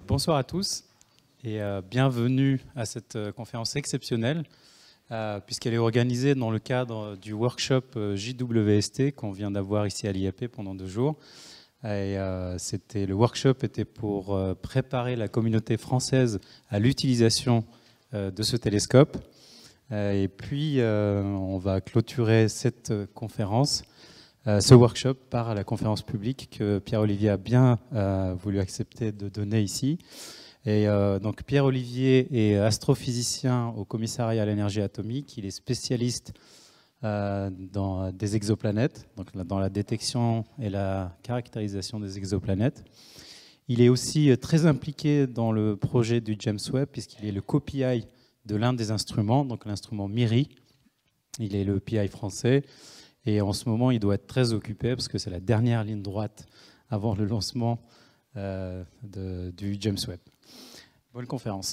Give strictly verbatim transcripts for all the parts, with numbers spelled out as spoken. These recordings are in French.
bonsoir à tous et euh, bienvenue à cette euh, conférence exceptionnelle euh, puisqu'elle est organisée dans le cadre du workshop euh, J W S T qu'on vient d'avoir ici à l'I A P pendant deux jours. Et, euh, c'était, le workshop était pour euh, préparer la communauté française à l'utilisation euh, de ce télescope. Euh, et puis, euh, on va clôturer cette euh, conférence, euh, ce workshop par la conférence publique que Pierre-Olivier a bien euh, voulu accepter de donner ici. Et euh, donc Pierre-Olivier est astrophysicien au commissariat à l'énergie atomique. Il est spécialiste euh, dans des exoplanètes, donc dans la détection et la caractérisation des exoplanètes. Il est aussi très impliqué dans le projet du James Webb, puisqu'il est le co-P I de l'un des instruments, donc l'instrument MIRI. Il est le P I français. Et en ce moment, il doit être très occupé, parce que c'est la dernière ligne droite avant le lancement euh, de, du James Webb. Bonne conférence.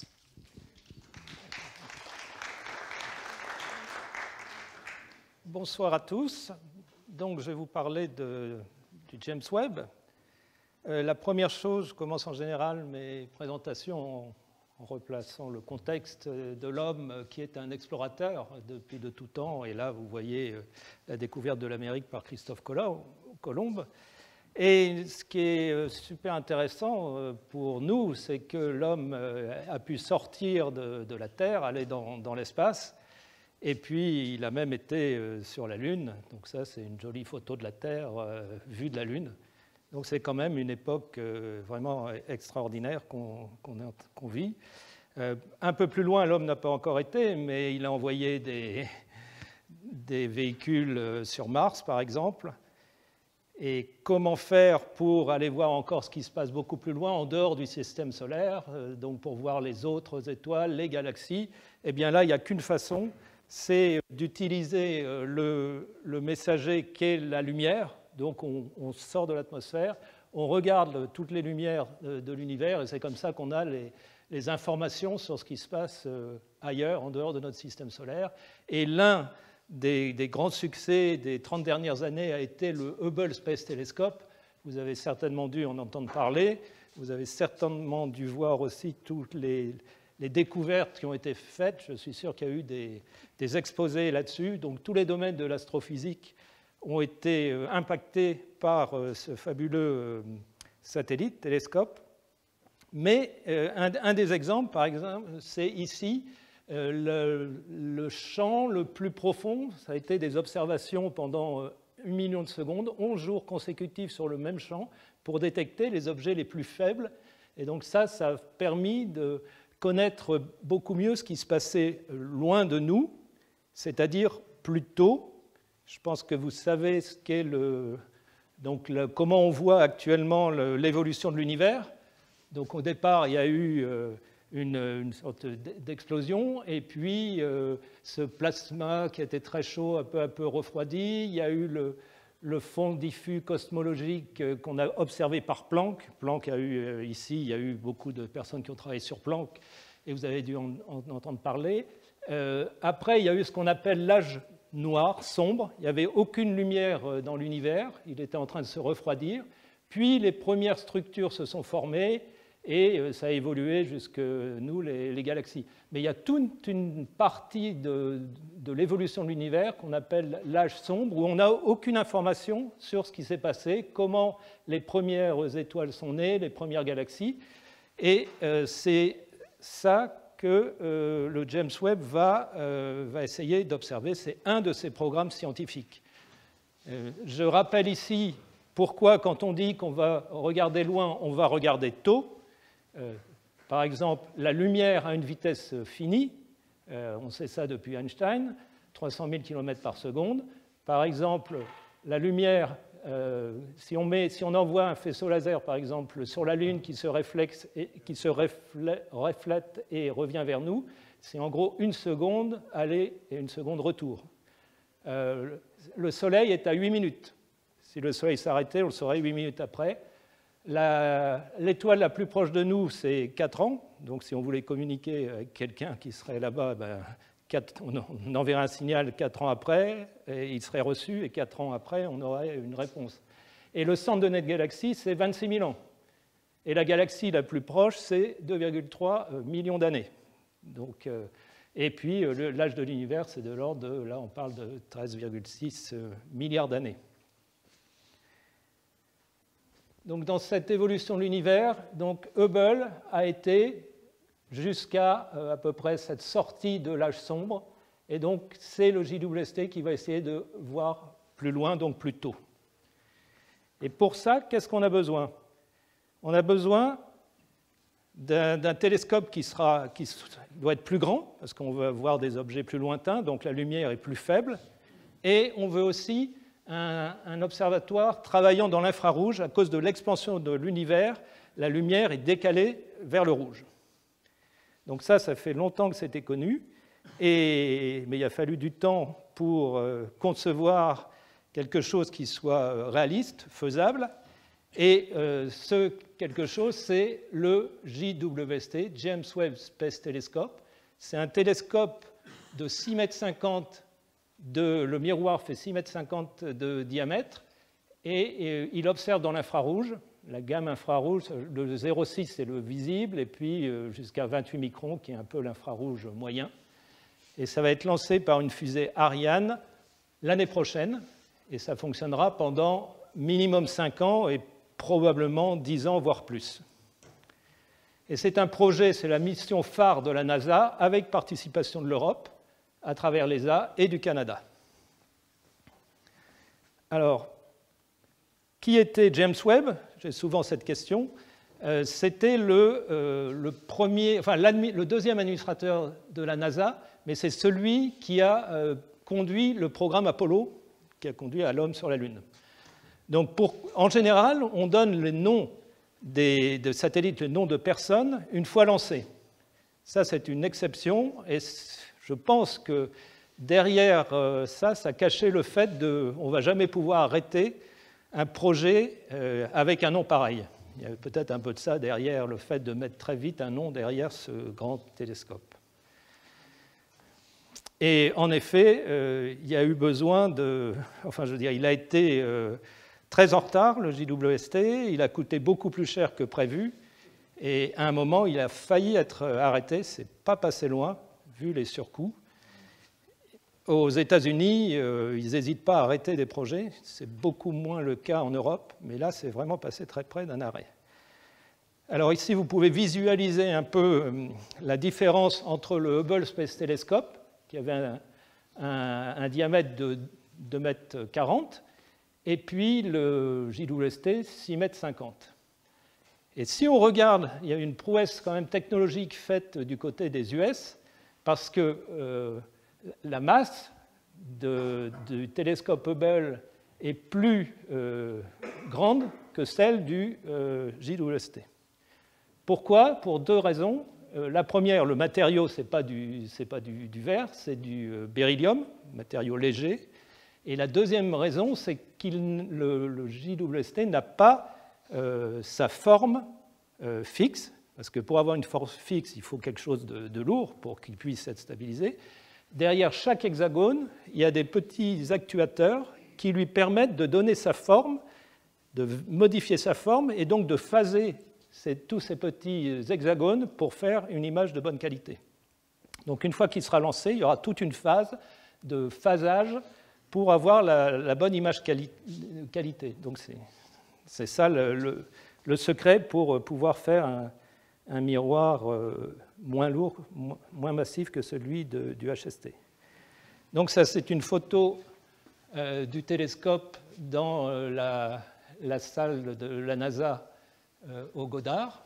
Bonsoir à tous. Donc, je vais vous parler de, du James Webb. Euh, la première chose, je commence en général mes présentations en, en replaçant le contexte de l'homme qui est un explorateur depuis de tout temps. Et là, vous voyez la découverte de l'Amérique par Christophe Colomb. Et ce qui est super intéressant pour nous, c'est que l'homme a pu sortir de, de la Terre, aller dans, dans l'espace, et puis il a même été sur la Lune. Donc ça, c'est une jolie photo de la Terre vue de la Lune. Donc c'est quand même une époque vraiment extraordinaire qu'on, qu'on, qu'on vit. Un peu plus loin, l'homme n'a pas encore été, mais il a envoyé des, des véhicules sur Mars, par exemple. Et comment faire pour aller voir encore ce qui se passe beaucoup plus loin, en dehors du système solaire, donc pour voir les autres étoiles, les galaxies? Eh bien là, il n'y a qu'une façon, c'est d'utiliser le, le messager qu'est la lumière. Donc on, on sort de l'atmosphère, on regarde toutes les lumières de, de l'univers, et c'est comme ça qu'on a les, les informations sur ce qui se passe ailleurs, en dehors de notre système solaire. Et l'un Des, des grands succès des trente dernières années a été le Hubble Space Telescope. Vous avez certainement dû en entendre parler. Vous avez certainement dû voir aussi toutes les, les découvertes qui ont été faites. Je suis sûr qu'il y a eu des, des exposés là-dessus. Donc tous les domaines de l'astrophysique ont été impactés par ce fabuleux satellite, télescope. Mais un, un des exemples, par exemple, c'est ici. Euh, le, le champ le plus profond, ça a été des observations pendant euh, un million de secondes, onze jours consécutifs sur le même champ, pour détecter les objets les plus faibles. Et donc ça, ça a permis de connaître beaucoup mieux ce qui se passait loin de nous, c'est-à-dire plus tôt. Je pense que vous savez ce qu'est le, donc le, comment on voit actuellement le, l'évolution de l'univers. Donc au départ, il y a eu euh, Une, une sorte d'explosion, et puis euh, ce plasma qui était très chaud a peu à peu refroidi. Il y a eu le, le fond diffus cosmologique qu'on a observé par Planck. Planck a eu euh, ici, il y a eu beaucoup de personnes qui ont travaillé sur Planck, et vous avez dû en, en entendre parler. Euh, après, il y a eu ce qu'on appelle l'âge noir, sombre. Il n'y avait aucune lumière dans l'univers, il était en train de se refroidir. Puis les premières structures se sont formées, et ça a évolué jusque nous, les, les galaxies. Mais il y a toute une partie de, de l'évolution de l'univers qu'on appelle l'âge sombre, où on n'a aucune information sur ce qui s'est passé, comment les premières étoiles sont nées, les premières galaxies. Et euh, c'est ça que euh, le James Webb va, euh, va essayer d'observer. C'est un de ses programmes scientifiques. Euh, je rappelle ici pourquoi, quand on dit qu'on va regarder loin, on va regarder tôt. Euh, par exemple, la lumière a une vitesse finie, euh, on sait ça depuis Einstein, trois cent mille kilomètres par seconde. Par exemple, la lumière, euh, si, on met, si on envoie un faisceau laser, par exemple, sur la Lune qui se, réflexe et, qui se reflète, reflète et revient vers nous, c'est en gros une seconde aller et une seconde retour. Euh, le Soleil est à huit minutes. Si le Soleil s'arrêtait, on le saurait huit minutes après. La, l'étoile la plus proche de nous, c'est quatre ans. Donc, si on voulait communiquer avec quelqu'un qui serait là-bas, ben, quatre, on enverrait un signal quatre ans après, et il serait reçu, et quatre ans après, on aurait une réponse. Et le centre de notre galaxie, c'est vingt-six mille ans. Et la galaxie la plus proche, c'est deux virgule trois millions d'années. Donc, euh, et puis, euh, l'âge de l'univers, c'est de l'ordre de, là, on parle de treize virgule six milliards d'années. Donc, dans cette évolution de l'univers, donc Hubble a été jusqu'à euh, à peu près cette sortie de l'âge sombre, et donc c'est le J W S T qui va essayer de voir plus loin, donc plus tôt. Et pour ça, qu'est-ce qu'on a besoin? On a besoin d'un télescope qui, sera, qui doit être plus grand, parce qu'on veut voir des objets plus lointains, donc la lumière est plus faible, et on veut aussi un, un observatoire travaillant dans l'infrarouge. À cause de l'expansion de l'univers, la lumière est décalée vers le rouge. Donc ça, ça fait longtemps que c'était connu, et, mais il a fallu du temps pour euh, concevoir quelque chose qui soit réaliste, faisable, et euh, ce quelque chose, c'est le J W S T, James Webb Space Telescope. C'est un télescope de six mètres cinquante, de, le miroir fait six mètres cinquante de diamètre, et, et il observe dans l'infrarouge, la gamme infrarouge, le zéro virgule six c'est le visible, et puis euh, jusqu'à vingt-huit microns, qui est un peu l'infrarouge moyen. Et ça va être lancé par une fusée Ariane l'année prochaine, et ça fonctionnera pendant minimum cinq ans, et probablement dix ans, voire plus. Et c'est un projet, c'est la mission phare de la NASA, avec participation de l'Europe, à travers l'E S A et du Canada. Alors, qui était James Webb? J'ai souvent cette question. Euh, C'était le, euh, le, premier, enfin, le deuxième administrateur de la NASA, mais c'est celui qui a euh, conduit le programme Apollo, qui a conduit à l'homme sur la Lune. Donc, pour, en général, on donne les noms des, de satellites, les noms de personnes, une fois lancés. Ça, c'est une exception, et je pense que derrière euh, ça, ça cachait le fait de, on ne va jamais pouvoir arrêter un projet euh, avec un nom pareil. Il y avait peut-être un peu de ça derrière le fait de mettre très vite un nom derrière ce grand télescope. Et en effet, euh, il y a eu besoin de... Enfin, je veux dire, il a été... Euh, très en retard, le J W S T, il a coûté beaucoup plus cher que prévu, et à un moment, il a failli être arrêté, c'est pas passé loin, vu les surcoûts. Aux États-Unis, euh, ils n'hésitent pas à arrêter des projets, c'est beaucoup moins le cas en Europe, mais là, c'est vraiment passé très près d'un arrêt. Alors ici, vous pouvez visualiser un peu euh, la différence entre le Hubble Space Telescope, qui avait un, un, un diamètre de deux mètres quarante, et puis le J W S T, six mètres cinquante. Et si on regarde, il y a une prouesse quand même technologique faite du côté des U S, parce que euh, la masse de, du télescope Hubble est plus euh, grande que celle du euh, J W S T. Pourquoi? Pour deux raisons. Euh, la première, le matériau, ce n'est pas, du, c'est pas du, du verre, c'est du euh, beryllium, matériau léger. Et la deuxième raison, c'est que le, le J W S T n'a pas euh, sa forme euh, fixe, parce que pour avoir une forme fixe, il faut quelque chose de, de lourd pour qu'il puisse être stabilisé. Derrière chaque hexagone, il y a des petits actuateurs qui lui permettent de donner sa forme, de modifier sa forme, et donc de phaser ces, tous ces petits hexagones pour faire une image de bonne qualité. Donc une fois qu'il sera lancé, il y aura toute une phase de phasage pour avoir la, la bonne image quali qualité. Donc c'est ça le, le, le secret pour pouvoir faire un, un miroir euh, moins lourd, moins massif que celui de, du H S T. Donc ça, c'est une photo euh, du télescope dans euh, la, la salle de la NASA euh, au Goddard.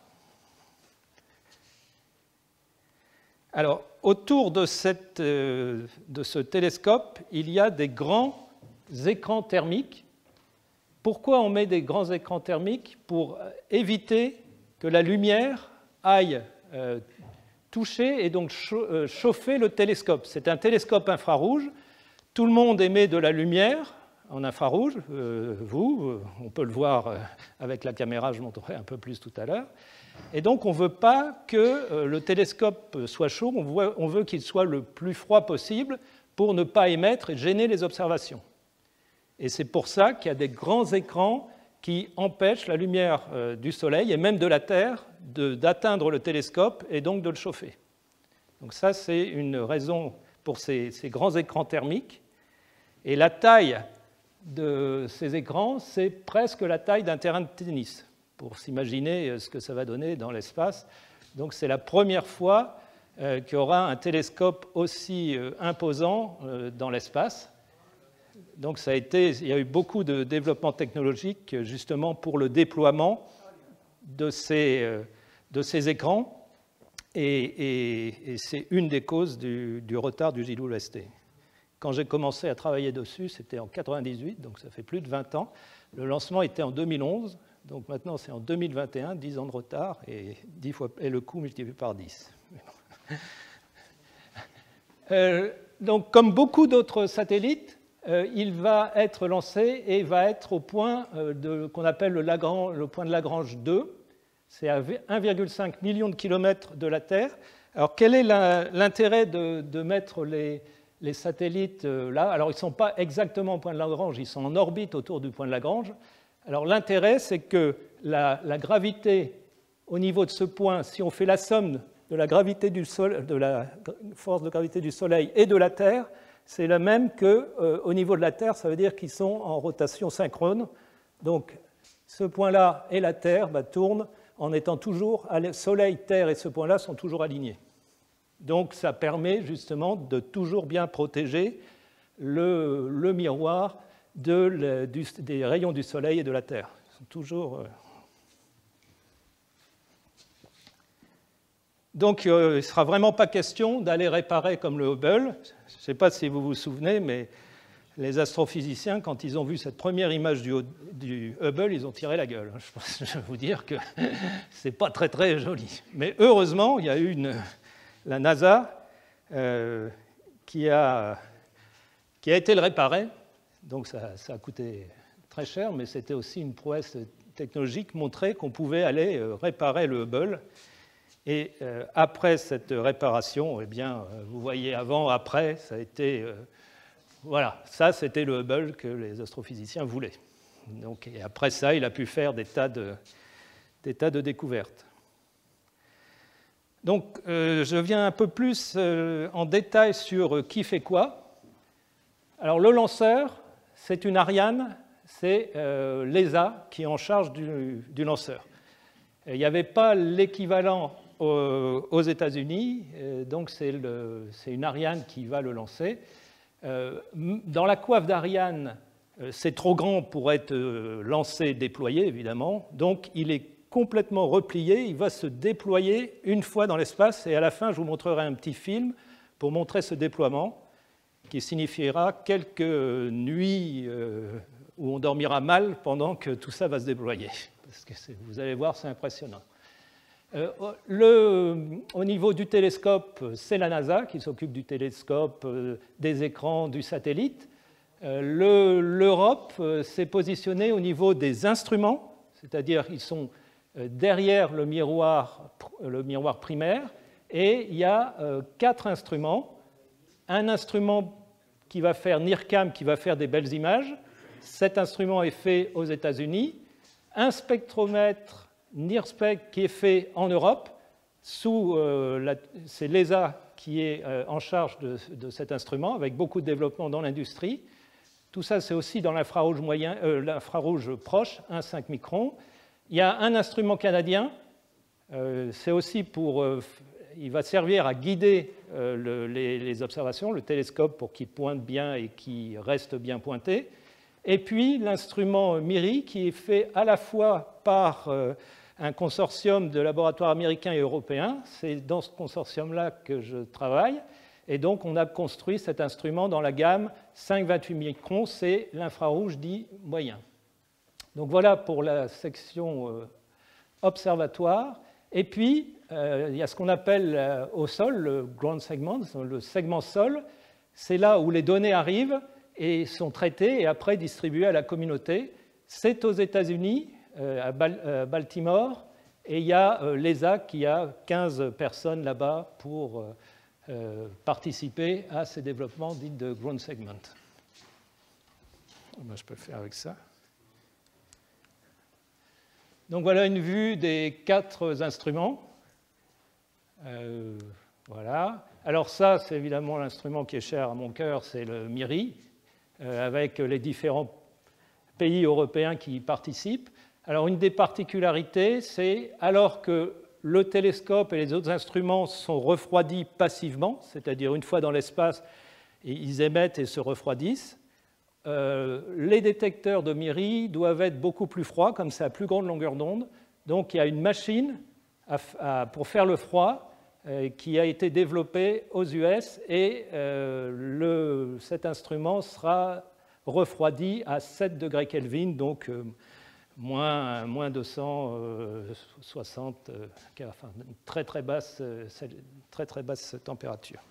Alors, autour de, cette, euh, de ce télescope, il y a des grands écrans thermiques. Pourquoi on met des grands écrans thermiques? Pour éviter que la lumière aille euh, toucher et donc chauffer le télescope. C'est un télescope infrarouge. Tout le monde émet de la lumière en infrarouge. Euh, vous, on peut le voir avec la caméra, je montrerai un peu plus tout à l'heure. Et donc, on ne veut pas que le télescope soit chaud, on veut, on veut qu'il soit le plus froid possible pour ne pas émettre et gêner les observations. Et c'est pour ça qu'il y a des grands écrans qui empêchent la lumière euh, du Soleil et même de la Terre d'atteindre le télescope et donc de le chauffer. Donc ça, c'est une raison pour ces, ces grands écrans thermiques. Et la taille de ces écrans, c'est presque la taille d'un terrain de tennis, pour s'imaginer ce que ça va donner dans l'espace. Donc c'est la première fois euh, qu'il y aura un télescope aussi euh, imposant euh, dans l'espace. Donc ça a été, il y a eu beaucoup de développement technologique justement pour le déploiement de ces, euh, de ces écrans. Et, et, et c'est une des causes du, du retard du J W S T. Quand j'ai commencé à travailler dessus, c'était en quatre-vingt-dix-huit, donc ça fait plus de vingt ans. Le lancement était en deux mille onze, donc maintenant c'est en deux mille vingt et un, dix ans de retard et, dix fois, et le coût multiplié par dix. euh, donc comme beaucoup d'autres satellites, euh, il va être lancé et va être au point euh, qu'on appelle le, Lagrange, le point de Lagrange deux. C'est à un virgule cinq million de kilomètres de la Terre. Alors, quel est l'intérêt de, de mettre les, les satellites là? Alors, ils ne sont pas exactement au point de Lagrange, ils sont en orbite autour du point de Lagrange. Alors, l'intérêt, c'est que la, la gravité au niveau de ce point, si on fait la somme de la, gravité du Soleil, de la force de gravité du Soleil et de la Terre, c'est la même qu'au euh, niveau de la Terre, ça veut dire qu'ils sont en rotation synchrone. Donc, ce point-là et la Terre bah, tournent en étant toujours, Soleil, Terre et ce point-là sont toujours alignés. Donc ça permet justement de toujours bien protéger le, le miroir de, le, du, des rayons du Soleil et de la Terre. Ils sont toujours... Euh... Donc euh, il ne sera vraiment pas question d'aller réparer comme le Hubble. Je ne sais pas si vous vous souvenez, mais les astrophysiciens, quand ils ont vu cette première image du, du Hubble, ils ont tiré la gueule. Je, pense, je vais vous dire que ce n'est pas très très joli. Mais heureusement, il y a eu une, la NASA euh, qui, a, qui a été le réparer. Donc ça, ça a coûté très cher, mais c'était aussi une prouesse technologique, montrer qu'on pouvait aller réparer le Hubble. Et euh, après cette réparation, eh bien, vous voyez avant, après, ça a été... Euh, Voilà, ça c'était le Hubble que les astrophysiciens voulaient. Donc, et après ça, il a pu faire des tas de, des tas de découvertes. Donc euh, je viens un peu plus euh, en détail sur euh, qui fait quoi. Alors le lanceur, c'est une Ariane, c'est euh, l'E S A qui est en charge du, du lanceur. Et il n'y avait pas l'équivalent aux, aux États-Unis, donc c'est une Ariane qui va le lancer. Euh, dans la coiffe d'Ariane, euh, c'est trop grand pour être euh, lancé, déployé, évidemment. Donc, il est complètement replié. Il va se déployer une fois dans l'espace. Et à la fin, je vous montrerai un petit film pour montrer ce déploiement, qui signifiera quelques nuits euh, où on dormira mal pendant que tout ça va se déployer. Parce que vous allez voir, c'est impressionnant. Euh, le, au niveau du télescope, c'est la NASA qui s'occupe du télescope, euh, des écrans, du satellite. Euh, L'Europe euh, s'est positionnée au niveau des instruments, c'est-à-dire ils sont euh, derrière le miroir, le miroir primaire, et il y a euh, quatre instruments. Un instrument qui va faire NIRCam, qui va faire des belles images. Cet instrument est fait aux États-Unis. Un spectromètre NIRSPEC qui est fait en Europe, euh, c'est l'E S A qui est euh, en charge de, de cet instrument, avec beaucoup de développement dans l'industrie. Tout ça, c'est aussi dans l'infrarouge moyen, euh, l'infrarouge proche, un virgule cinq microns. Il y a un instrument canadien, euh, c'est aussi pour, euh, il va servir à guider euh, le, les, les observations, le télescope pour qu'il pointe bien et qu'il reste bien pointé. Et puis l'instrument MIRI qui est fait à la fois par euh, un consortium de laboratoires américains et européens. C'est dans ce consortium-là que je travaille. Et donc, on a construit cet instrument dans la gamme cinq virgule vingt-huit microns, c'est l'infrarouge dit moyen. Donc voilà pour la section euh, observatoire. Et puis, euh, il y a ce qu'on appelle euh, au sol, le ground segment, le segment sol. C'est là où les données arrivent et sont traitées et après distribuées à la communauté. C'est aux États-Unis, euh, à Bal euh, Baltimore, et il y a euh, l'E S A qui a quinze personnes là-bas pour euh, euh, participer à ces développements dits de ground segment. Ben, je peux le faire avec ça. Donc voilà une vue des quatre instruments. Euh, voilà. Alors ça, c'est évidemment l'instrument qui est cher à mon cœur, c'est le MIRI, euh, avec les différents pays européens qui y participent. Alors une des particularités, c'est alors que le télescope et les autres instruments sont refroidis passivement, c'est-à-dire une fois dans l'espace, ils émettent et se refroidissent, euh, les détecteurs de MIRI doivent être beaucoup plus froids, comme c'est à plus grande longueur d'onde. Donc il y a une machine à, à, pour faire le froid euh, qui a été développée aux U S et euh, le, cet instrument sera refroidi à sept degrés Kelvin, donc euh, moins, moins deux cent soixante, euh, enfin, très très basse, très très basse température.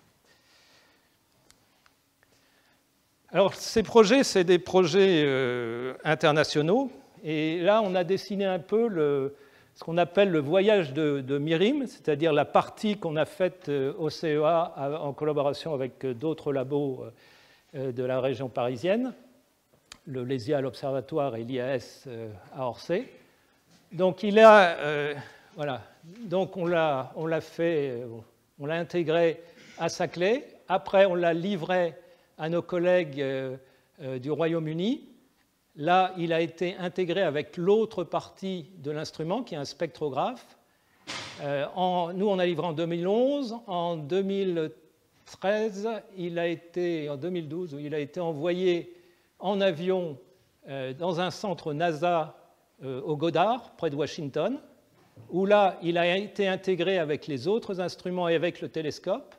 Alors ces projets, c'est des projets euh, internationaux, et là on a dessiné un peu le, ce qu'on appelle le voyage de, de MIRIM, c'est-à-dire la partie qu'on a faite au C E A en collaboration avec d'autres labos euh, de la région parisienne, le LESIA à l'Observatoire et l'I A S à Orsay. Donc il a, euh, voilà, donc on l'a, on l'a fait, on l'a intégré à Saclay. Après, on l'a livré à nos collègues euh, euh, du Royaume-Uni. Là, il a été intégré avec l'autre partie de l'instrument, qui est un spectrographe. Euh, en, nous, on a livré en deux mille onze. En deux mille treize, il a été, en deux mille douze, il a été envoyé en avion euh, dans un centre NASA euh, au Goddard, près de Washington, où là, il a été intégré avec les autres instruments et avec le télescope.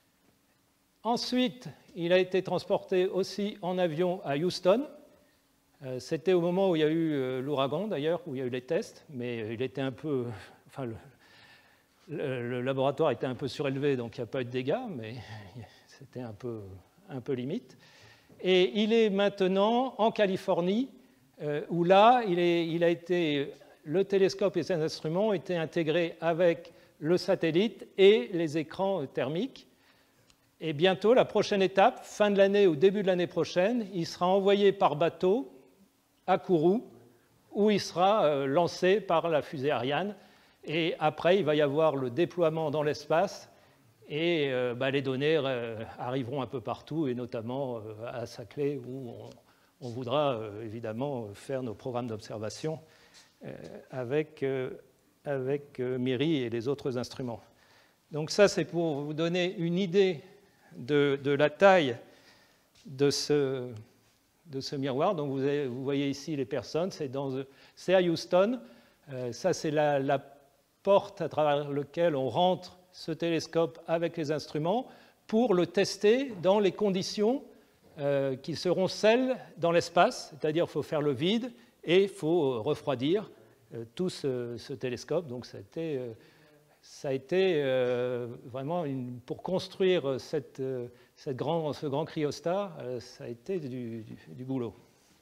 Ensuite, il a été transporté aussi en avion à Houston. Euh, C'était au moment où il y a eu euh, l'ouragan, d'ailleurs, où il y a eu les tests, mais il était un peu... Enfin, le, le, le laboratoire était un peu surélevé, donc il n'y a pas eu de dégâts, mais c'était un peu, un peu limite. Et il est maintenant en Californie, euh, où là, il, est, il a été, le télescope et ses instruments ont été intégrés avec le satellite et les écrans thermiques. Et bientôt, la prochaine étape, fin de l'année ou début de l'année prochaine, il sera envoyé par bateau à Kourou, où il sera euh, lancé par la fusée Ariane. Et après, il va y avoir le déploiement dans l'espace. Et euh, bah, les données euh, arriveront un peu partout, et notamment euh, à Saclay, où on, on voudra euh, évidemment faire nos programmes d'observation euh, avec, euh, avec euh, MIRI et les autres instruments. Donc ça, c'est pour vous donner une idée de, de la taille de ce, de ce miroir. Donc vous, avez, vous voyez ici les personnes, c'est à Houston. Euh, ça, c'est la, la porte à travers laquelle on rentre ce télescope avec les instruments pour le tester dans les conditions euh, qui seront celles dans l'espace, c'est-à-dire qu'il faut faire le vide et il faut refroidir euh, tout ce, ce télescope. Donc ça a été, euh, ça a été euh, vraiment, une, pour construire cette, euh, cette grand, ce grand cryostat, euh, ça a été du, du, du boulot.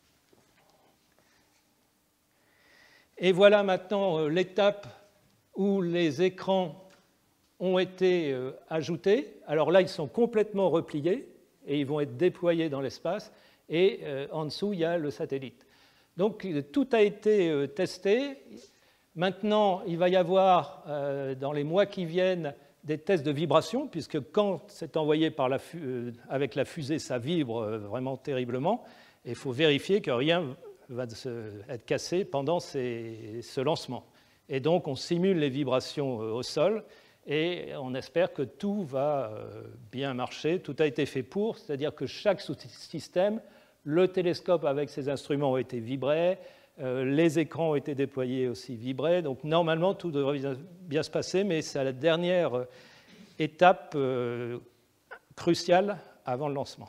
Et voilà maintenant euh, l'étape où les écrans ont été euh, ajoutés. Alors là, ils sont complètement repliés et ils vont être déployés dans l'espace. Et euh, en dessous, il y a le satellite. Donc, tout a été euh, testé. Maintenant, il va y avoir, euh, dans les mois qui viennent, des tests de vibration, puisque quand c'est envoyé par la euh, avec la fusée, ça vibre euh, vraiment terriblement. Et il faut vérifier que rien va se, être cassé pendant ces, ce lancement. Et donc, on simule les vibrations euh, au sol. Et on espère que tout va bien marcher. Tout a été fait pour, c'est-à-dire que chaque sous-système, le télescope avec ses instruments ont été vibrés, euh, les écrans ont été déployés aussi vibrés. Donc normalement, tout devrait bien se passer, mais c'est la dernière étape euh, cruciale avant le lancement,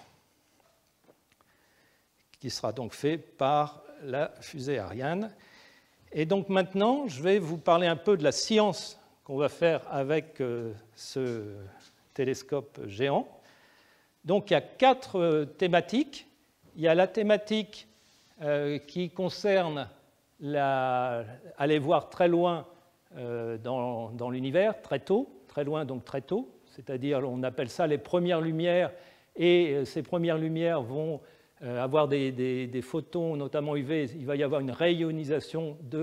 qui sera donc fait par la fusée Ariane. Et donc maintenant, je vais vous parler un peu de la science qu'on va faire avec euh, ce télescope géant. Donc il y a quatre euh, thématiques. Il y a la thématique euh, qui concerne la, aller voir très loin euh, dans, dans l'univers, très tôt, très loin donc très tôt, c'est-à-dire on appelle ça les premières lumières, et euh, ces premières lumières vont euh, avoir des, des, des photons, notamment U V, il va y avoir une rayonisation de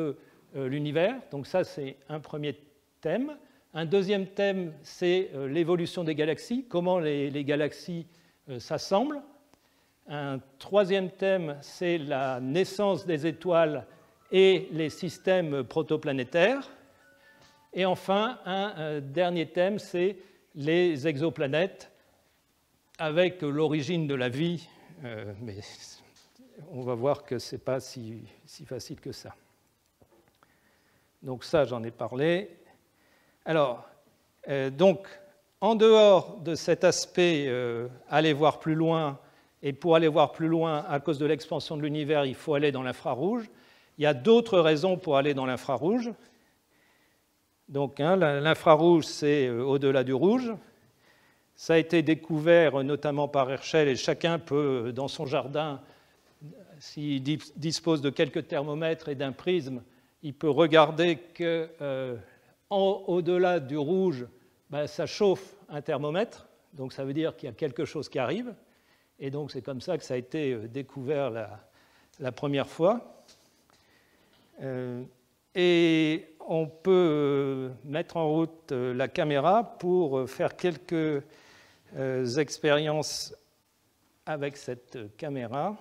euh, l'univers. Donc ça, c'est un premier thème. Un deuxième thème, c'est euh, l'évolution des galaxies, comment les, les galaxies euh, s'assemblent. Un troisième thème, c'est la naissance des étoiles et les systèmes protoplanétaires. Et enfin, un euh, dernier thème, c'est les exoplanètes, avec l'origine de la vie, euh, mais on va voir que ce n'est pas si, si facile que ça. Donc ça, j'en ai parlé. Alors, euh, donc, en dehors de cet aspect euh, aller voir plus loin, et pour aller voir plus loin, à cause de l'expansion de l'univers, il faut aller dans l'infrarouge. Il y a d'autres raisons pour aller dans l'infrarouge. Donc, hein, l'infrarouge, c'est euh, au-delà du rouge. Ça a été découvert notamment par Herschel, et chacun peut, dans son jardin, s'il dispose de quelques thermomètres et d'un prisme, il peut regarder que euh, au-delà du rouge, ben, ça chauffe un thermomètre, donc ça veut dire qu'il y a quelque chose qui arrive, et donc c'est comme ça que ça a été découvert la, la première fois. Euh, et on peut mettre en route la caméra pour faire quelques euh, expériences avec cette caméra.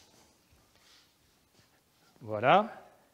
Voilà.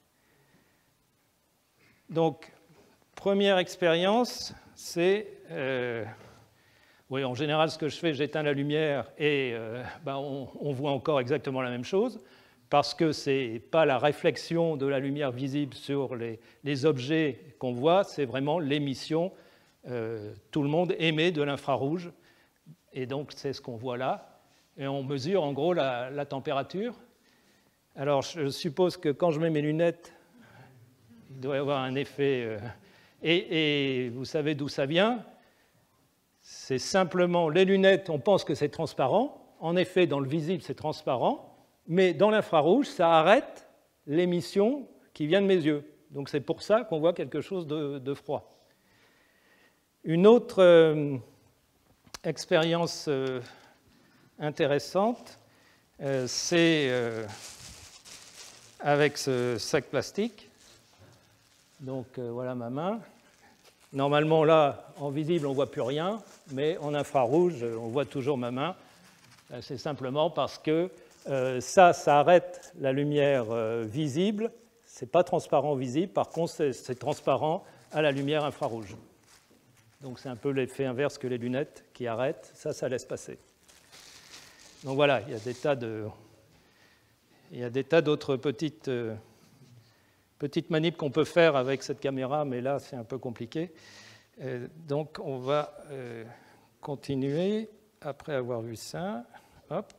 Donc, première expérience, c'est... Euh, oui, en général, ce que je fais, j'éteins la lumière et euh, ben, on, on voit encore exactement la même chose, parce que ce n'est pas la réflexion de la lumière visible sur les, les objets qu'on voit, c'est vraiment l'émission. Euh, tout le monde émet de l'infrarouge, et donc c'est ce qu'on voit là. Et on mesure en gros la, la température. Alors, je suppose que quand je mets mes lunettes, il doit y avoir un effet... Euh, et, et vous savez d'où ça vient? C'est simplement les lunettes, on pense que c'est transparent. En effet, dans le visible, c'est transparent. Mais dans l'infrarouge, ça arrête l'émission qui vient de mes yeux. Donc c'est pour ça qu'on voit quelque chose de, de froid. Une autre euh, expérience euh, intéressante, euh, c'est euh, avec ce sac plastique. Donc euh, voilà ma main. Normalement, là, en visible, on ne voit plus rien, mais en infrarouge, on voit toujours ma main. C'est simplement parce que euh, ça, ça arrête la lumière euh, visible. Ce n'est pas transparent visible, par contre, c'est transparent à la lumière infrarouge. Donc c'est un peu l'effet inverse que les lunettes qui arrêtent. Ça, ça laisse passer. Donc voilà, il y a des tas de, il y a des tas d'autres petites... Euh, Petite manip qu'on peut faire avec cette caméra, mais là, c'est un peu compliqué. Euh, donc, on va euh, continuer après avoir vu ça. Hop.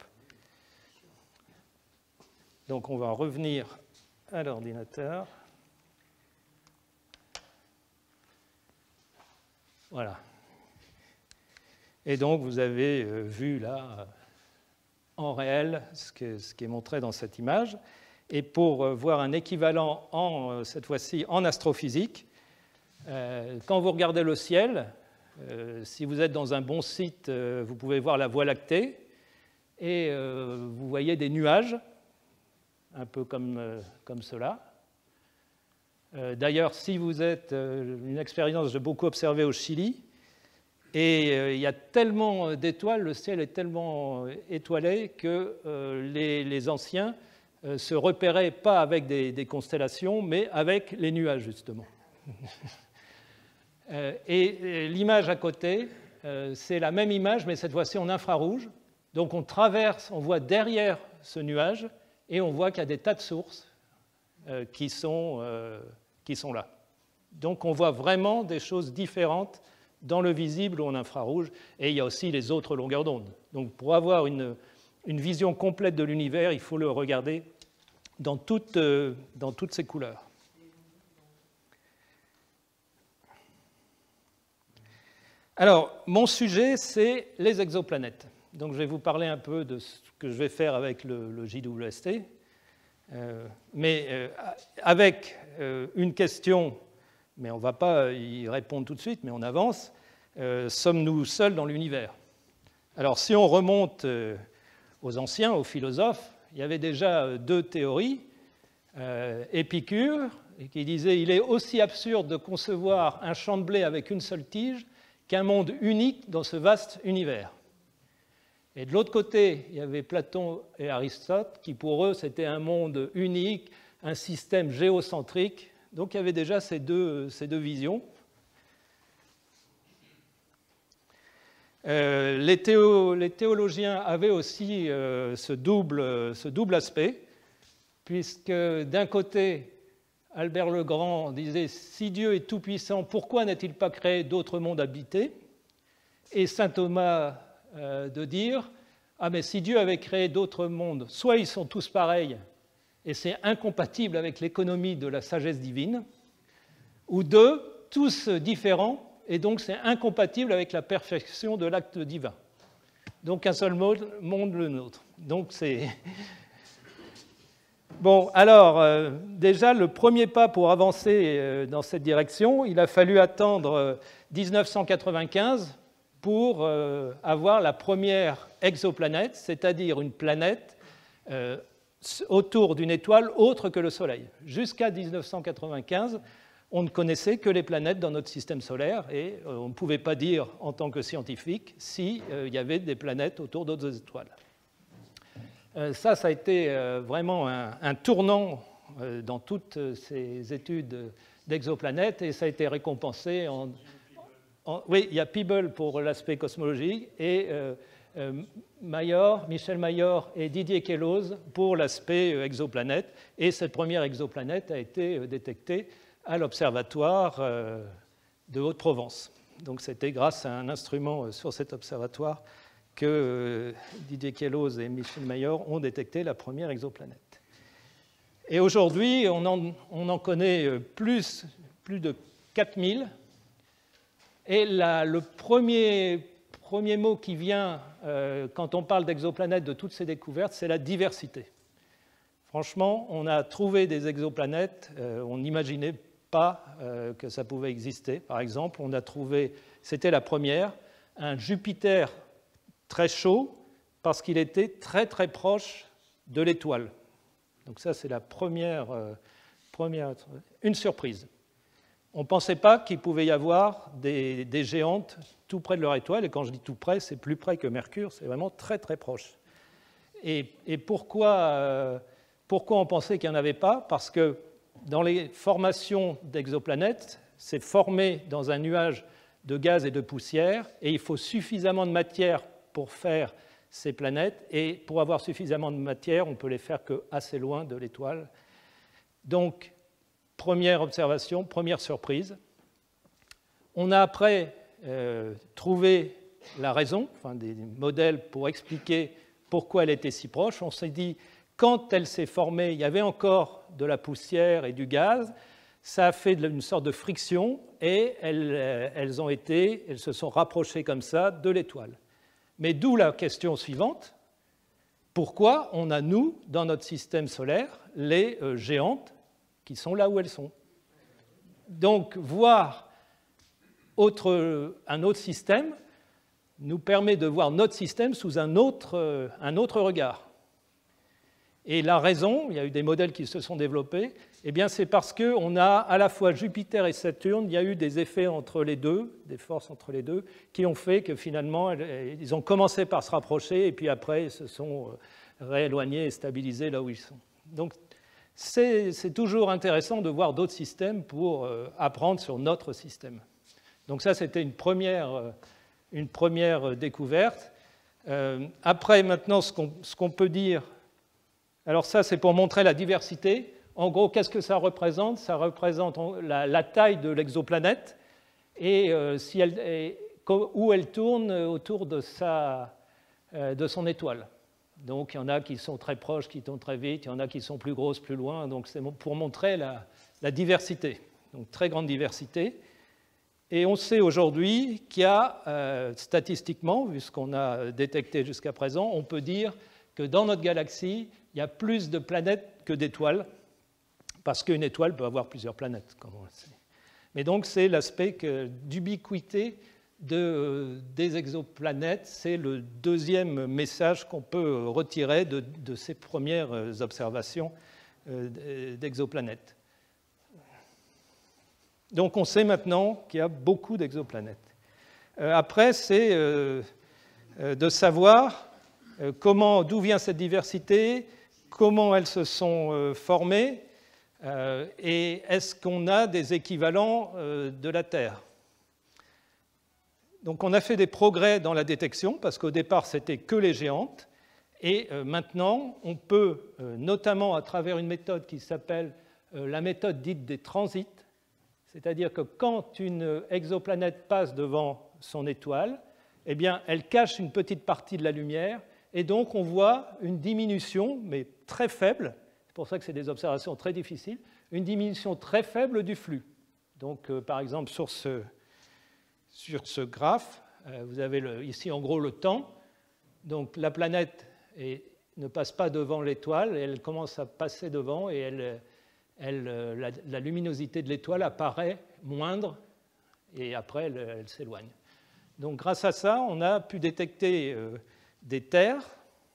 Donc, on va revenir à l'ordinateur. Voilà. Et donc, vous avez euh, vu là, en réel, ce, que, ce qui est montré dans cette image. Et pour voir un équivalent, en, cette fois-ci, en astrophysique, euh, quand vous regardez le ciel, euh, si vous êtes dans un bon site, euh, vous pouvez voir la Voie lactée, et euh, vous voyez des nuages, un peu comme, euh, comme cela. Euh, D'ailleurs, si vous êtes, euh, une expérience que j'ai beaucoup observée au Chili, et euh, il y a tellement d'étoiles, le ciel est tellement étoilé que euh, les, les anciens Euh, se repérait pas avec des, des constellations, mais avec les nuages, justement. euh, et, et l'image à côté, euh, c'est la même image, mais cette fois-ci en infrarouge. Donc on traverse, on voit derrière ce nuage, et on voit qu'il y a des tas de sources euh, qui, sont, euh, qui sont là. Donc on voit vraiment des choses différentes dans le visible ou en infrarouge, et il y a aussi les autres longueurs d'onde. Donc pour avoir une... une vision complète de l'univers, il faut le regarder dans toutes, euh, dans toutes ses couleurs. Alors, mon sujet, c'est les exoplanètes. Donc, je vais vous parler un peu de ce que je vais faire avec le, le J W S T, euh, mais euh, avec euh, une question, mais on ne va pas y répondre tout de suite, mais on avance. Euh, sommes-nous seuls dans l'univers? Alors, si on remonte... Euh, aux anciens, aux philosophes, il y avait déjà deux théories. Euh, Épicure et qui disait « Il est aussi absurde de concevoir un champ de blé avec une seule tige qu'un monde unique dans ce vaste univers. » Et de l'autre côté, il y avait Platon et Aristote, qui pour eux, c'était un monde unique, un système géocentrique. Donc il y avait déjà ces deux, ces deux visions. Euh, les, théo, les théologiens avaient aussi euh, ce, double, ce double aspect, puisque d'un côté, Albert le Grand disait « Si Dieu est tout-puissant, pourquoi n'a-t-il pas créé d'autres mondes habités ?» Et saint Thomas euh, de dire « Ah, mais si Dieu avait créé d'autres mondes, soit ils sont tous pareils, et c'est incompatible avec l'économie de la sagesse divine, ou deux, tous différents, et donc c'est incompatible avec la perfection de l'acte divin. Donc un seul monde, le nôtre. » Donc c'est... Bon, alors, euh, déjà, le premier pas pour avancer euh, dans cette direction, il a fallu attendre euh, mille neuf cent quatre-vingt-quinze pour euh, avoir la première exoplanète, c'est-à-dire une planète euh, autour d'une étoile autre que le Soleil. Jusqu'à mille neuf cent quatre-vingt-quinze, on ne connaissait que les planètes dans notre système solaire et euh, on ne pouvait pas dire, en tant que scientifique, s'il euh, y avait des planètes autour d'autres étoiles. Euh, ça, ça a été euh, vraiment un, un tournant euh, dans toutes ces études d'exoplanètes et ça a été récompensé en... en oui, il y a Peeble pour l'aspect cosmologique et euh, euh, Mayor, Michel Mayor et Didier Queloz pour l'aspect euh, exoplanète. Et cette première exoplanète a été euh, détectée à l'observatoire euh, de Haute-Provence. Donc c'était grâce à un instrument euh, sur cet observatoire que euh, Didier Queloz et Michel Mayor ont détecté la première exoplanète. Et aujourd'hui, on en, on en connaît plus, plus de quatre mille. Et la, le premier, premier mot qui vient euh, quand on parle d'exoplanètes, de toutes ces découvertes, c'est la diversité. Franchement, on a trouvé des exoplanètes, euh, on n'imaginait pas euh, que ça pouvait exister. Par exemple, on a trouvé, c'était la première, un Jupiter très chaud parce qu'il était très très proche de l'étoile. Donc ça, c'est la première, euh, première, une surprise. On ne pensait pas qu'il pouvait y avoir des, des géantes tout près de leur étoile, et quand je dis tout près, c'est plus près que Mercure, c'est vraiment très très proche. Et, et pourquoi, euh, pourquoi on pensait qu'il n'y en avait pas? Parce que dans les formations d'exoplanètes, c'est formé dans un nuage de gaz et de poussière, et il faut suffisamment de matière pour faire ces planètes, et pour avoir suffisamment de matière, on peut les faire que assez loin de l'étoile. Donc, première observation, première surprise. On a après euh, trouvé la raison, enfin des modèles pour expliquer pourquoi elle était si proche. On s'est dit, quand elle s'est formée, il y avait encore de la poussière et du gaz, ça a fait une sorte de friction, et elles, elles ont été, elles se sont rapprochées comme ça de l'étoile. Mais d'où la question suivante, pourquoi on a, nous, dans notre système solaire, les euh, géantes qui sont là où elles sont? Donc, voir autre, un autre système nous permet de voir notre système sous un autre, euh, un autre regard. Et la raison, il y a eu des modèles qui se sont développés, eh bien c'est parce qu'on a à la fois Jupiter et Saturne, il y a eu des effets entre les deux, des forces entre les deux, qui ont fait que finalement, ils ont commencé par se rapprocher et puis après, ils se sont rééloignés et stabilisés là où ils sont. Donc, c'est, c'est toujours intéressant de voir d'autres systèmes pour euh, apprendre sur notre système. Donc ça, c'était une première, euh, une première découverte. Euh, après, maintenant, ce qu'on, ce qu'on peut dire... Alors ça, c'est pour montrer la diversité. En gros, qu'est-ce que ça représente? Ça représente la, la taille de l'exoplanète et, euh, si elle, et où elle tourne autour de, sa, euh, de son étoile. Donc il y en a qui sont très proches, qui tournent très vite, il y en a qui sont plus grosses, plus loin. Donc c'est pour montrer la, la diversité. Donc très grande diversité. Et on sait aujourd'hui qu'il y a, euh, statistiquement, vu ce qu'on a détecté jusqu'à présent, on peut dire que dans notre galaxie, il y a plus de planètes que d'étoiles, parce qu'une étoile peut avoir plusieurs planètes, comme on le sait. Mais donc, c'est l'aspect que, d'ubiquité de, des exoplanètes, c'est le deuxième message qu'on peut retirer de, de ces premières observations d'exoplanètes. Donc on sait maintenant qu'il y a beaucoup d'exoplanètes. Euh, après, c'est euh, euh, de savoir euh, comment, d'où vient cette diversité, comment elles se sont euh, formées, euh, et est-ce qu'on a des équivalents euh, de la Terre. Donc on a fait des progrès dans la détection, parce qu'au départ, c'était que les géantes, et euh, maintenant, on peut, euh, notamment à travers une méthode qui s'appelle euh, la méthode dite des transits, c'est-à-dire que quand une exoplanète passe devant son étoile, eh bien, elle cache une petite partie de la lumière, et donc on voit une diminution, mais très faible, c'est pour ça que c'est des observations très difficiles, une diminution très faible du flux. Donc, euh, par exemple, sur ce, sur ce graphe, euh, vous avez le, ici en gros le temps. Donc la planète est, ne passe pas devant l'étoile, et elle commence à passer devant, et elle, elle, la, la luminosité de l'étoile apparaît moindre, et après elle, elle s'éloigne. Donc grâce à ça, on a pu détecter euh, des terres,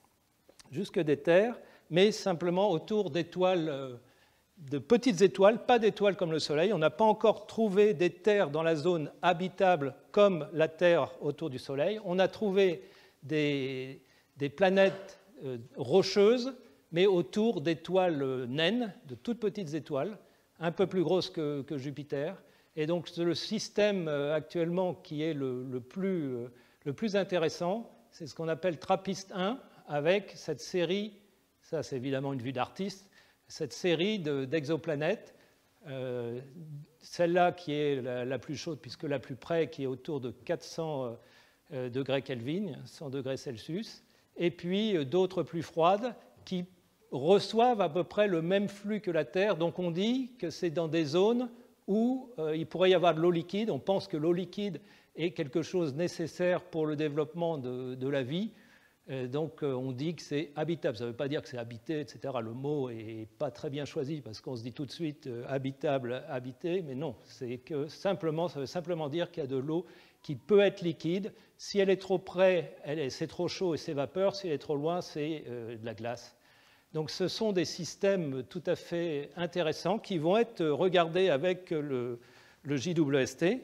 jusque des terres, mais simplement autour d'étoiles, euh, de petites étoiles, pas d'étoiles comme le Soleil. On n'a pas encore trouvé des terres dans la zone habitable comme la Terre autour du Soleil. On a trouvé des, des planètes euh, rocheuses, mais autour d'étoiles euh, naines, de toutes petites étoiles, un peu plus grosses que, que Jupiter. Et donc le système euh, actuellement qui est le, le, plus, euh, le plus intéressant, c'est ce qu'on appelle TRAPPIST un, avec cette série, ça c'est évidemment une vue d'artiste, cette série d'exoplanètes, euh, celle-là qui est la, la plus chaude, puisque la plus près, qui est autour de quatre cents euh, degrés Kelvin, cent degrés Celsius, et puis euh, d'autres plus froides qui reçoivent à peu près le même flux que la Terre. Donc on dit que c'est dans des zones où euh, il pourrait y avoir de l'eau liquide. On pense que l'eau liquide est quelque chose nécessaire pour le développement de, de la vie. Donc on dit que c'est habitable. Ça ne veut pas dire que c'est habité, et cetera. Le mot n'est pas très bien choisi parce qu'on se dit tout de suite habitable, habité, mais non. C'est que simplement, ça veut simplement dire qu'il y a de l'eau qui peut être liquide. Si elle est trop près, c'est trop chaud et c'est vapeur. Si elle est trop loin, c'est de la glace. Donc ce sont des systèmes tout à fait intéressants qui vont être regardés avec le, le J W S T.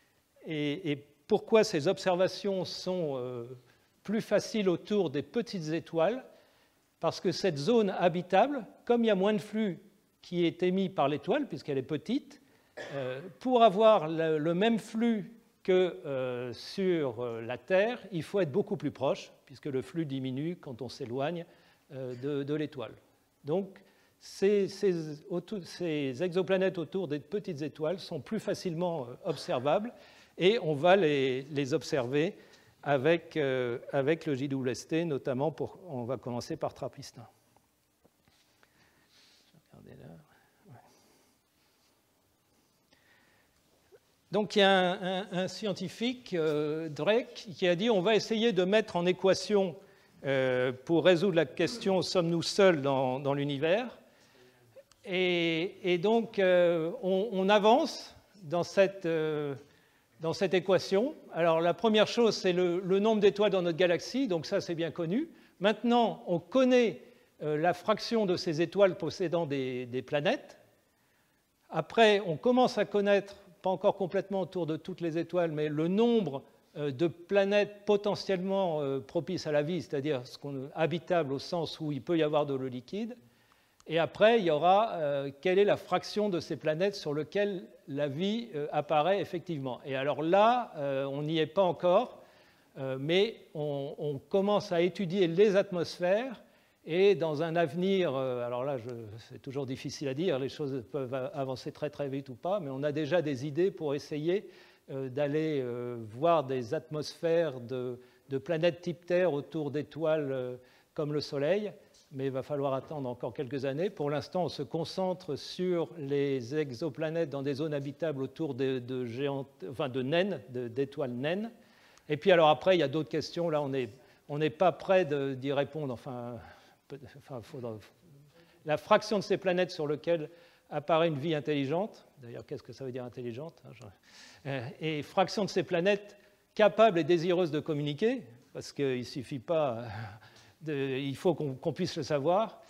Et, et pourquoi ces observations sont euh, plus facile autour des petites étoiles, parce que cette zone habitable, comme il y a moins de flux qui est émis par l'étoile, puisqu'elle est petite, euh, pour avoir le, le même flux que euh, sur la Terre, il faut être beaucoup plus proche, puisque le flux diminue quand on s'éloigne euh, de, de l'étoile. Donc, ces, ces, ces exoplanètes autour des petites étoiles sont plus facilement observables, et on va les, les observer Avec, euh, avec le J W S T, notamment, pour, on va commencer par TRAPPIST un. Ouais. Donc il y a un, un, un scientifique, euh, Drake, qui a dit on va essayer de mettre en équation euh, pour résoudre la question sommes-nous seuls dans, dans l'univers, et, et donc euh, on, on avance dans cette... Euh, dans cette équation. Alors la première chose, c'est le, le nombre d'étoiles dans notre galaxie, donc ça c'est bien connu. Maintenant, on connaît euh, la fraction de ces étoiles possédant des, des planètes. Après, on commence à connaître, pas encore complètement autour de toutes les étoiles, mais le nombre euh, de planètes potentiellement euh, propices à la vie, c'est-à-dire ce qu'on, habitables au sens où il peut y avoir de l'eau liquide. Et après, il y aura euh, quelle est la fraction de ces planètes sur lesquelles la vie euh, apparaît effectivement. Et alors là, euh, on n'y est pas encore, euh, mais on, on commence à étudier les atmosphères, et dans un avenir, euh, alors là, je, c'est toujours difficile à dire, les choses peuvent avancer très très vite ou pas, mais on a déjà des idées pour essayer euh, d'aller euh, voir des atmosphères de, de planètes type Terre autour d'étoiles euh, comme le Soleil. Mais il va falloir attendre encore quelques années. Pour l'instant, on se concentre sur les exoplanètes dans des zones habitables autour de, de, géantes, enfin de naines, de, d'étoiles naines. Et puis alors après, il y a d'autres questions. Là, on n'est on n'est pas prêt de, d'y répondre. Enfin, enfin faudra, la fraction de ces planètes sur lesquelles apparaît une vie intelligente, d'ailleurs, qu'est-ce que ça veut dire intelligente? Et fraction de ces planètes capables et désireuses de communiquer, parce qu'il ne suffit pas... De, il faut qu'on qu'on puisse le savoir.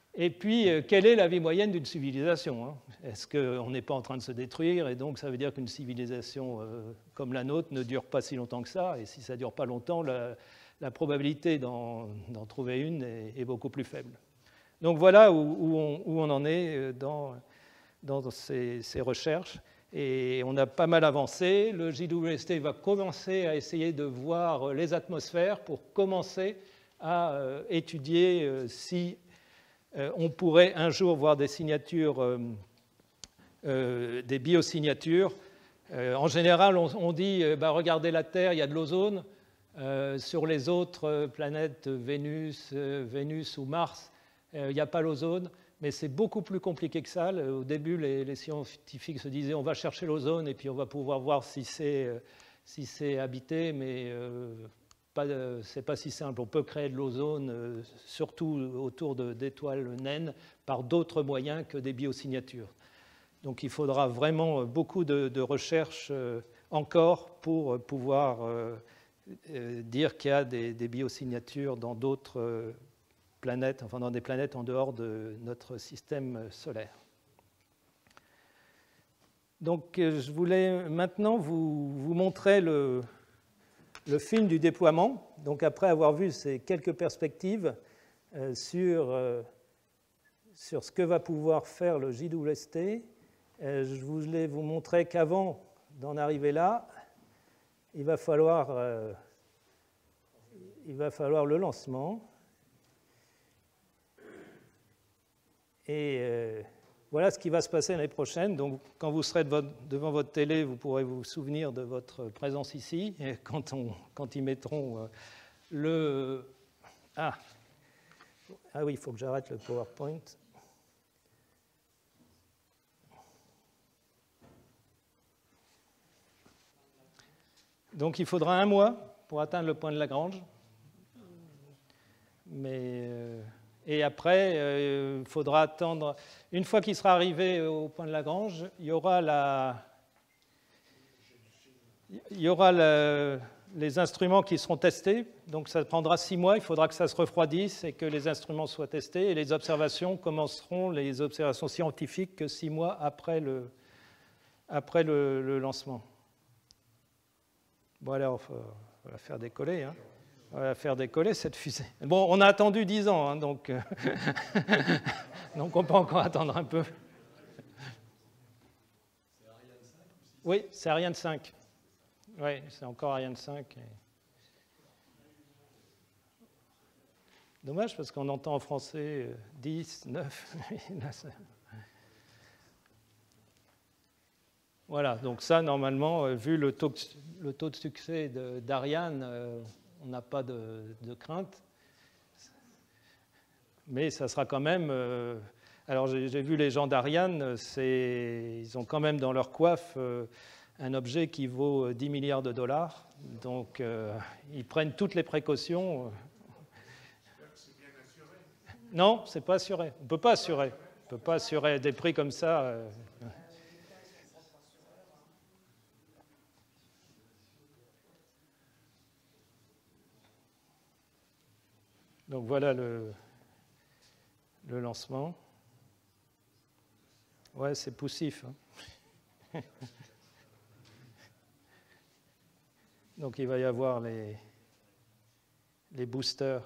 Et puis, quelle est la vie moyenne d'une civilisation, hein? Est-ce qu'on n'est pas en train de se détruire? Et donc, ça veut dire qu'une civilisation euh, comme la nôtre ne dure pas si longtemps que ça. Et si ça ne dure pas longtemps, la, la probabilité d'en trouver une est, est beaucoup plus faible. Donc, voilà où, où, on, où on en est dans, dans ces, ces recherches. Et on a pas mal avancé. Le J W S T va commencer à essayer de voir les atmosphères pour commencer à euh, étudier euh, si euh, on pourrait un jour voir des signatures, euh, euh, des biosignatures. Euh, en général, on, on dit euh, bah, regardez la Terre, il y a de l'ozone. Euh, sur les autres planètes, Vénus, euh, Vénus ou Mars, euh, il n'y a pas l'ozone. Mais c'est beaucoup plus compliqué que ça. Au début, les, les scientifiques se disaient on va chercher l'ozone et puis on va pouvoir voir si c'est si c'est habité, mais euh, ce n'est pas si simple. On peut créer de l'ozone, euh, surtout autour d'étoiles naines, par d'autres moyens que des biosignatures. Donc il faudra vraiment beaucoup de, de recherches euh, encore pour pouvoir euh, euh, dire qu'il y a des, des biosignatures dans d'autres euh, planètes, enfin dans des planètes en dehors de notre système solaire. Donc je voulais maintenant vous, vous montrer le, le film du déploiement. Donc après avoir vu ces quelques perspectives euh, sur, euh, sur ce que va pouvoir faire le J W S T, euh, je voulais vous montrer qu'avant d'en arriver là, il va falloir, euh, il va falloir le lancement. Et euh, voilà ce qui va se passer l'année prochaine. Donc, quand vous serez devant votre télé, vous pourrez vous souvenir de votre présence ici. Et quand, on, quand ils mettront euh, le... Ah. ah oui, il faut que j'arrête le PowerPoint. Donc, il faudra un mois pour atteindre le point de Lagrange. Mais... Euh, Et après, il euh, faudra attendre. Une fois qu'il sera arrivé au point de Lagrange, il y aura, la, il y aura la, les instruments qui seront testés. Donc ça prendra six mois. Il faudra que ça se refroidisse et que les instruments soient testés. Et les observations commenceront, les observations scientifiques, que six mois après le, après le, le lancement. Bon, alors, on va la faire décoller, hein. On va faire décoller cette fusée. Bon, on a attendu dix ans, hein, donc, donc on peut encore attendre un peu. Oui, c'est Ariane cinq. Oui, c'est encore Ariane cinq. Et... Dommage, parce qu'on entend en français dix, neuf. Voilà, donc ça, normalement, vu le taux, le taux de succès d'Ariane, euh, on n'a pas de, de crainte, mais ça sera quand même... Euh, alors j'ai vu les gens d'Ariane, ils ont quand même dans leur coiffe euh, un objet qui vaut dix milliards de dollars, donc euh, ils prennent toutes les précautions. C'est bien assuré. Non, c'est pas assuré. On ne peut pas assurer. On ne peut pas assurer des prix comme ça. Euh, Donc voilà le, le lancement. Ouais, c'est poussif. Hein. Donc il va y avoir les, les boosters.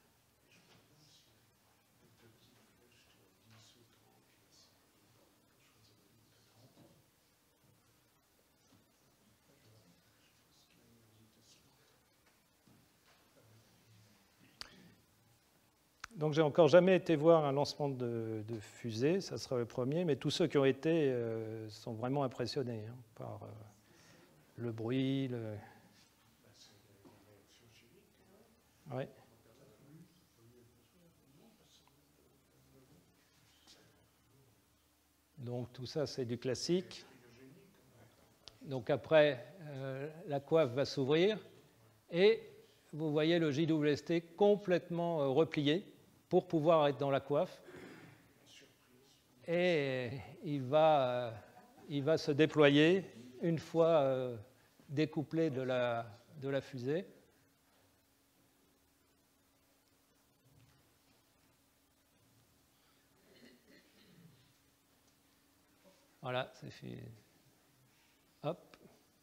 Donc, j'ai encore jamais été voir un lancement de, de fusée, ça sera le premier, mais tous ceux qui ont été euh, sont vraiment impressionnés hein, par euh, le bruit. Le... Ouais. Donc, tout ça, c'est du classique. Donc, après, euh, la coiffe va s'ouvrir et vous voyez le J W S T complètement euh, replié pour pouvoir être dans la coiffe. Et il va, euh, il va se déployer une fois euh, découplé de la, de la fusée. Voilà, c'est fait. Hop.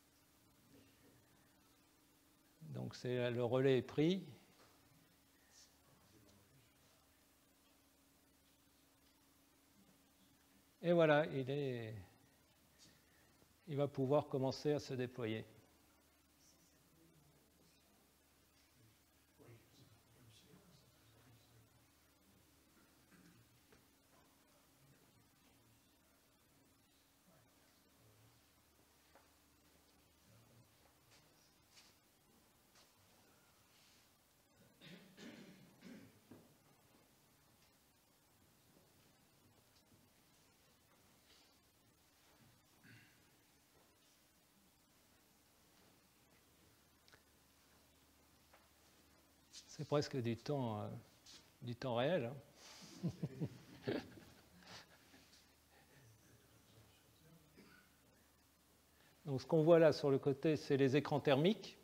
Donc c'est, le relais est pris. Et voilà, il, est, il va pouvoir commencer à se déployer. C'est presque du temps, euh, du temps réel. Hein. Donc, ce qu'on voit là sur le côté, c'est les écrans thermiques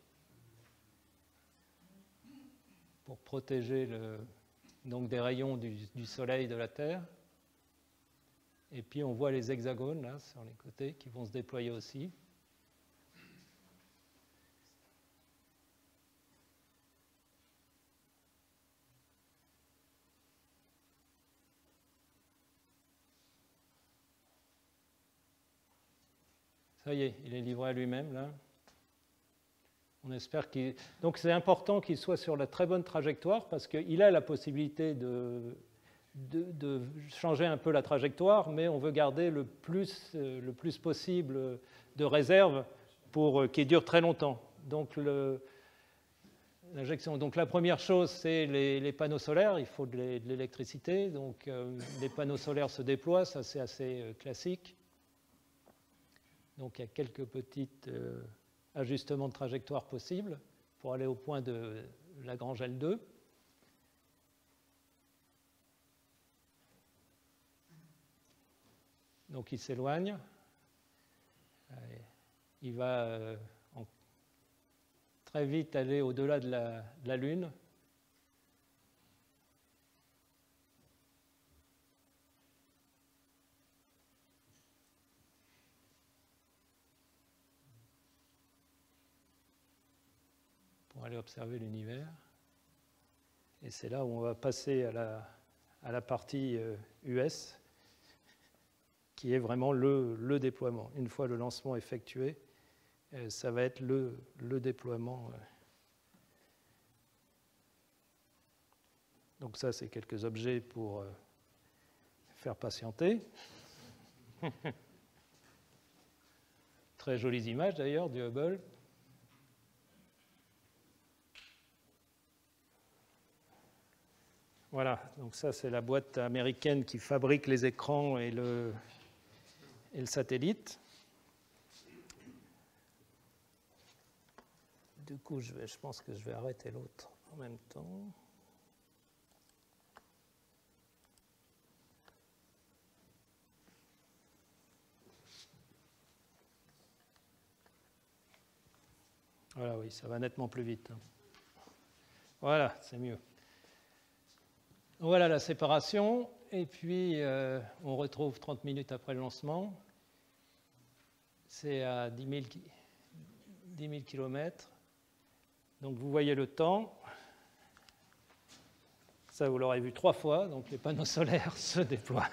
pour protéger le, donc des rayons du, du soleil de la Terre. Et puis, on voit les hexagones là sur les côtés qui vont se déployer aussi. Ça y est, il est livré à lui-même, là. On espère qu'il... Donc c'est important qu'il soit sur la très bonne trajectoire parce qu'il a la possibilité de, de, de changer un peu la trajectoire, mais on veut garder le plus, le plus possible de réserve pour qu'il dure très longtemps. Donc le, l'injection. Donc la première chose, c'est les, les panneaux solaires. Il faut de l'électricité. Donc euh, les panneaux solaires se déploient, ça c'est assez classique. Donc il y a quelques petits euh, ajustements de trajectoire possibles pour aller au point de Lagrange L deux. Donc il s'éloigne. Il va euh, en, très vite aller au-delà de la, de la Lune. Pour aller observer l'univers. Et c'est là où on va passer à la, à la partie euh, U S, qui est vraiment le, le déploiement. Une fois le lancement effectué, euh, ça va être le, le déploiement. Euh. Donc ça, c'est quelques objets pour euh, faire patienter. Très jolies images d'ailleurs du Hubble. Voilà, donc ça c'est la boîte américaine qui fabrique les écrans et le, et le satellite. Du coup, je, vais, je pense que je vais arrêter l'autre en même temps. Voilà, oui, ça va nettement plus vite. Voilà, c'est mieux. Voilà la séparation, et puis euh, on retrouve trente minutes après le lancement. C'est à dix mille kilomètres. Donc vous voyez le temps. Ça, vous l'aurez vu trois fois, donc les panneaux solaires se déploient.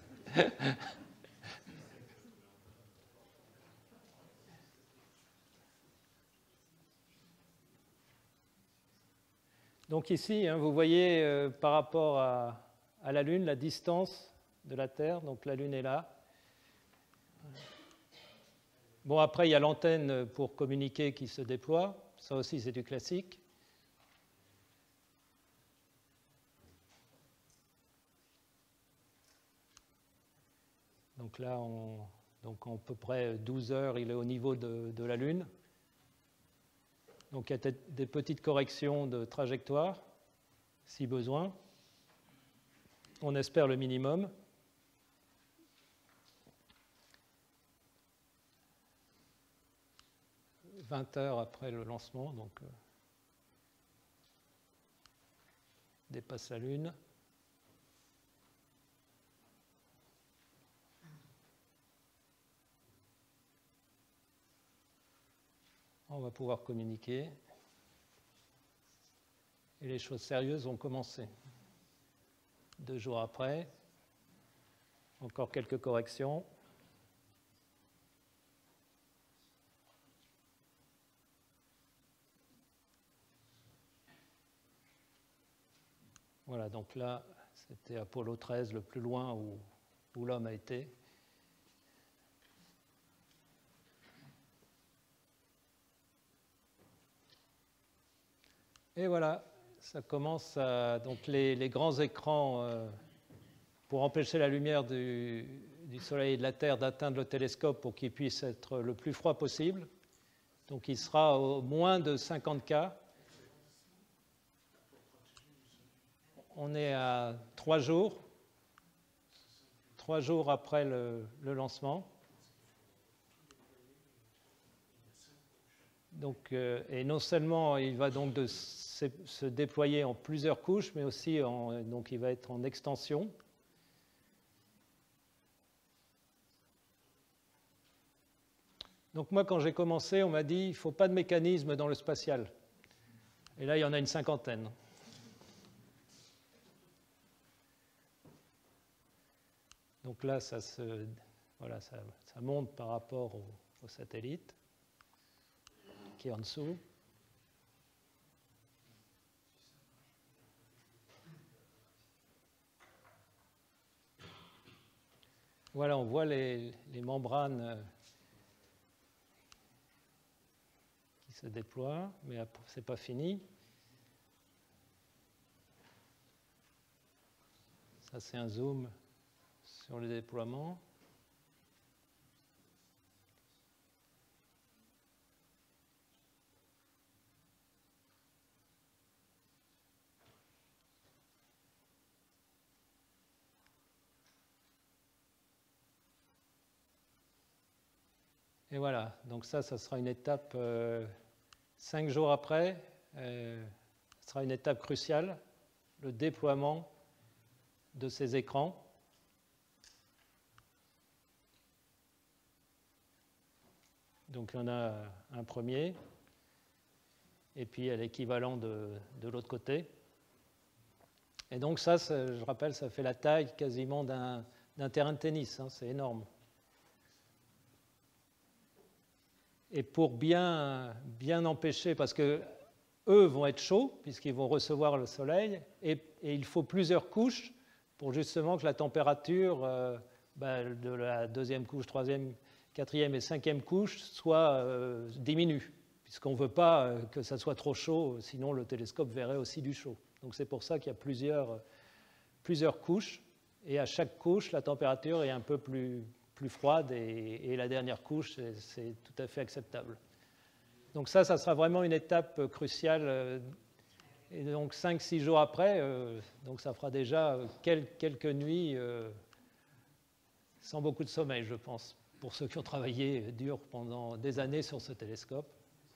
Donc ici, hein, vous voyez euh, par rapport à, à la Lune, la distance de la Terre. Donc la Lune est là. Bon, après, il y a l'antenne pour communiquer qui se déploie. Ça aussi, c'est du classique. Donc là, on, donc en peu près douze heures, il est au niveau de, de la Lune. Donc il y a des petites corrections de trajectoire, si besoin. On espère le minimum. vingt heures après le lancement, donc euh, dépasse la Lune. on va pouvoir communiquer. Et les choses sérieuses vont commencer. Deux jours après, encore quelques corrections. Voilà, donc là, c'était Apollo treize, le plus loin où, où l'homme a été. Et voilà, ça commence à... Donc les, les grands écrans, euh, pour empêcher la lumière du, du Soleil et de la Terre d'atteindre le télescope pour qu'il puisse être le plus froid possible. Donc il sera au moins de cinquante K. On est à trois jours, trois jours après le, le lancement. Donc, euh, et non seulement il va donc de se, se déployer en plusieurs couches, mais aussi en, donc il va être en extension. Donc moi, quand j'ai commencé, on m'a dit il ne faut pas de mécanisme dans le spatial. Et là, il y en a une cinquantaine. Donc là, ça, se, voilà, ça, ça monte par rapport au, au satellite qui est en dessous. Voilà, on voit les, les membranes qui se déploient, mais ce n'est pas fini. Ça, c'est un zoom sur le déploiement. Et voilà, donc ça, ça sera une étape, euh, cinq jours après, euh, ce sera une étape cruciale, le déploiement de ces écrans. Donc il y en a un premier, et puis il y a l'équivalent de, de l'autre côté. Et donc ça, ça, je rappelle, ça fait la taille quasiment d'un d'un terrain de tennis, hein, c'est énorme. Et pour bien, bien empêcher, parce que eux vont être chauds, puisqu'ils vont recevoir le soleil, et, et il faut plusieurs couches pour justement que la température euh, ben, de la deuxième couche, troisième, quatrième et cinquième couche soit euh, diminue, puisqu'on ne veut pas euh, que ça soit trop chaud, sinon le télescope verrait aussi du chaud. Donc c'est pour ça qu'il y a plusieurs, plusieurs couches, et à chaque couche, la température est un peu plus, plus froide, et, et la dernière couche, c'est tout à fait acceptable. Donc ça, ça sera vraiment une étape cruciale. Et donc cinq six jours après, euh, donc ça fera déjà quelques, quelques nuits euh, sans beaucoup de sommeil, je pense, pour ceux qui ont travaillé dur pendant des années sur ce télescope.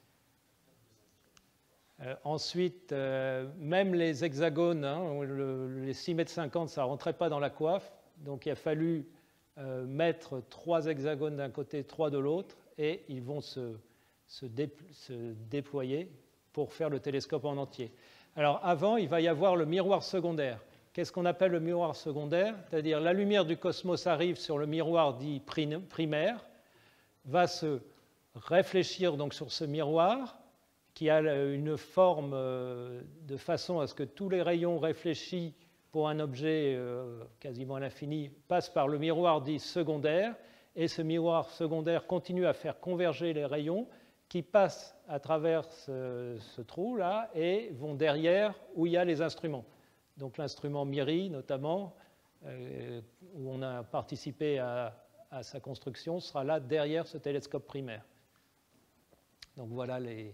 Euh, ensuite, euh, même les hexagones, hein, le, les six mètres cinquante, ça ne rentrait pas dans la coiffe, donc il a fallu euh, mettre trois hexagones d'un côté, trois de l'autre, et ils vont se, se, dé, se déployer pour faire le télescope en entier. Alors avant, il va y avoir le miroir secondaire. Qu'est-ce qu'on appelle le miroir secondaire? C'est-à-dire la lumière du cosmos arrive sur le miroir dit primaire, va se réfléchir donc sur ce miroir qui a une forme de façon à ce que tous les rayons réfléchis pour un objet quasiment à l'infini passent par le miroir dit secondaire, et ce miroir secondaire continue à faire converger les rayons qui passent à travers ce, ce trou-là et vont derrière où il y a les instruments. Donc l'instrument MIRI, notamment, euh, où on a participé à, à sa construction, sera là derrière ce télescope primaire. Donc voilà, les,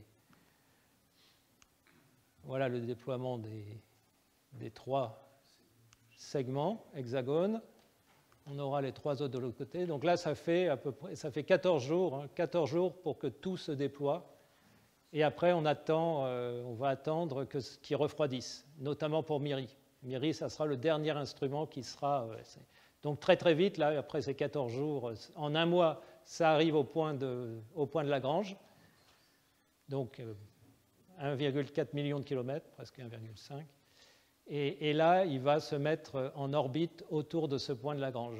voilà le déploiement des, des trois segments hexagones. On aura les trois autres de l'autre côté. Donc là, ça fait à peu près, ça fait quatorze jours, hein, quatorze jours pour que tout se déploie. Et après, on attend, euh, on va attendre que qu'il refroidisse, notamment pour MIRI. MIRI, ça sera le dernier instrument qui sera. Euh, donc très très vite, là, après ces quatorze jours, en un mois, ça arrive au point de, au point de Lagrange. donc euh, un virgule quatre million de kilomètres, presque un virgule cinq. Et, et là, il va se mettre en orbite autour de ce point de Lagrange.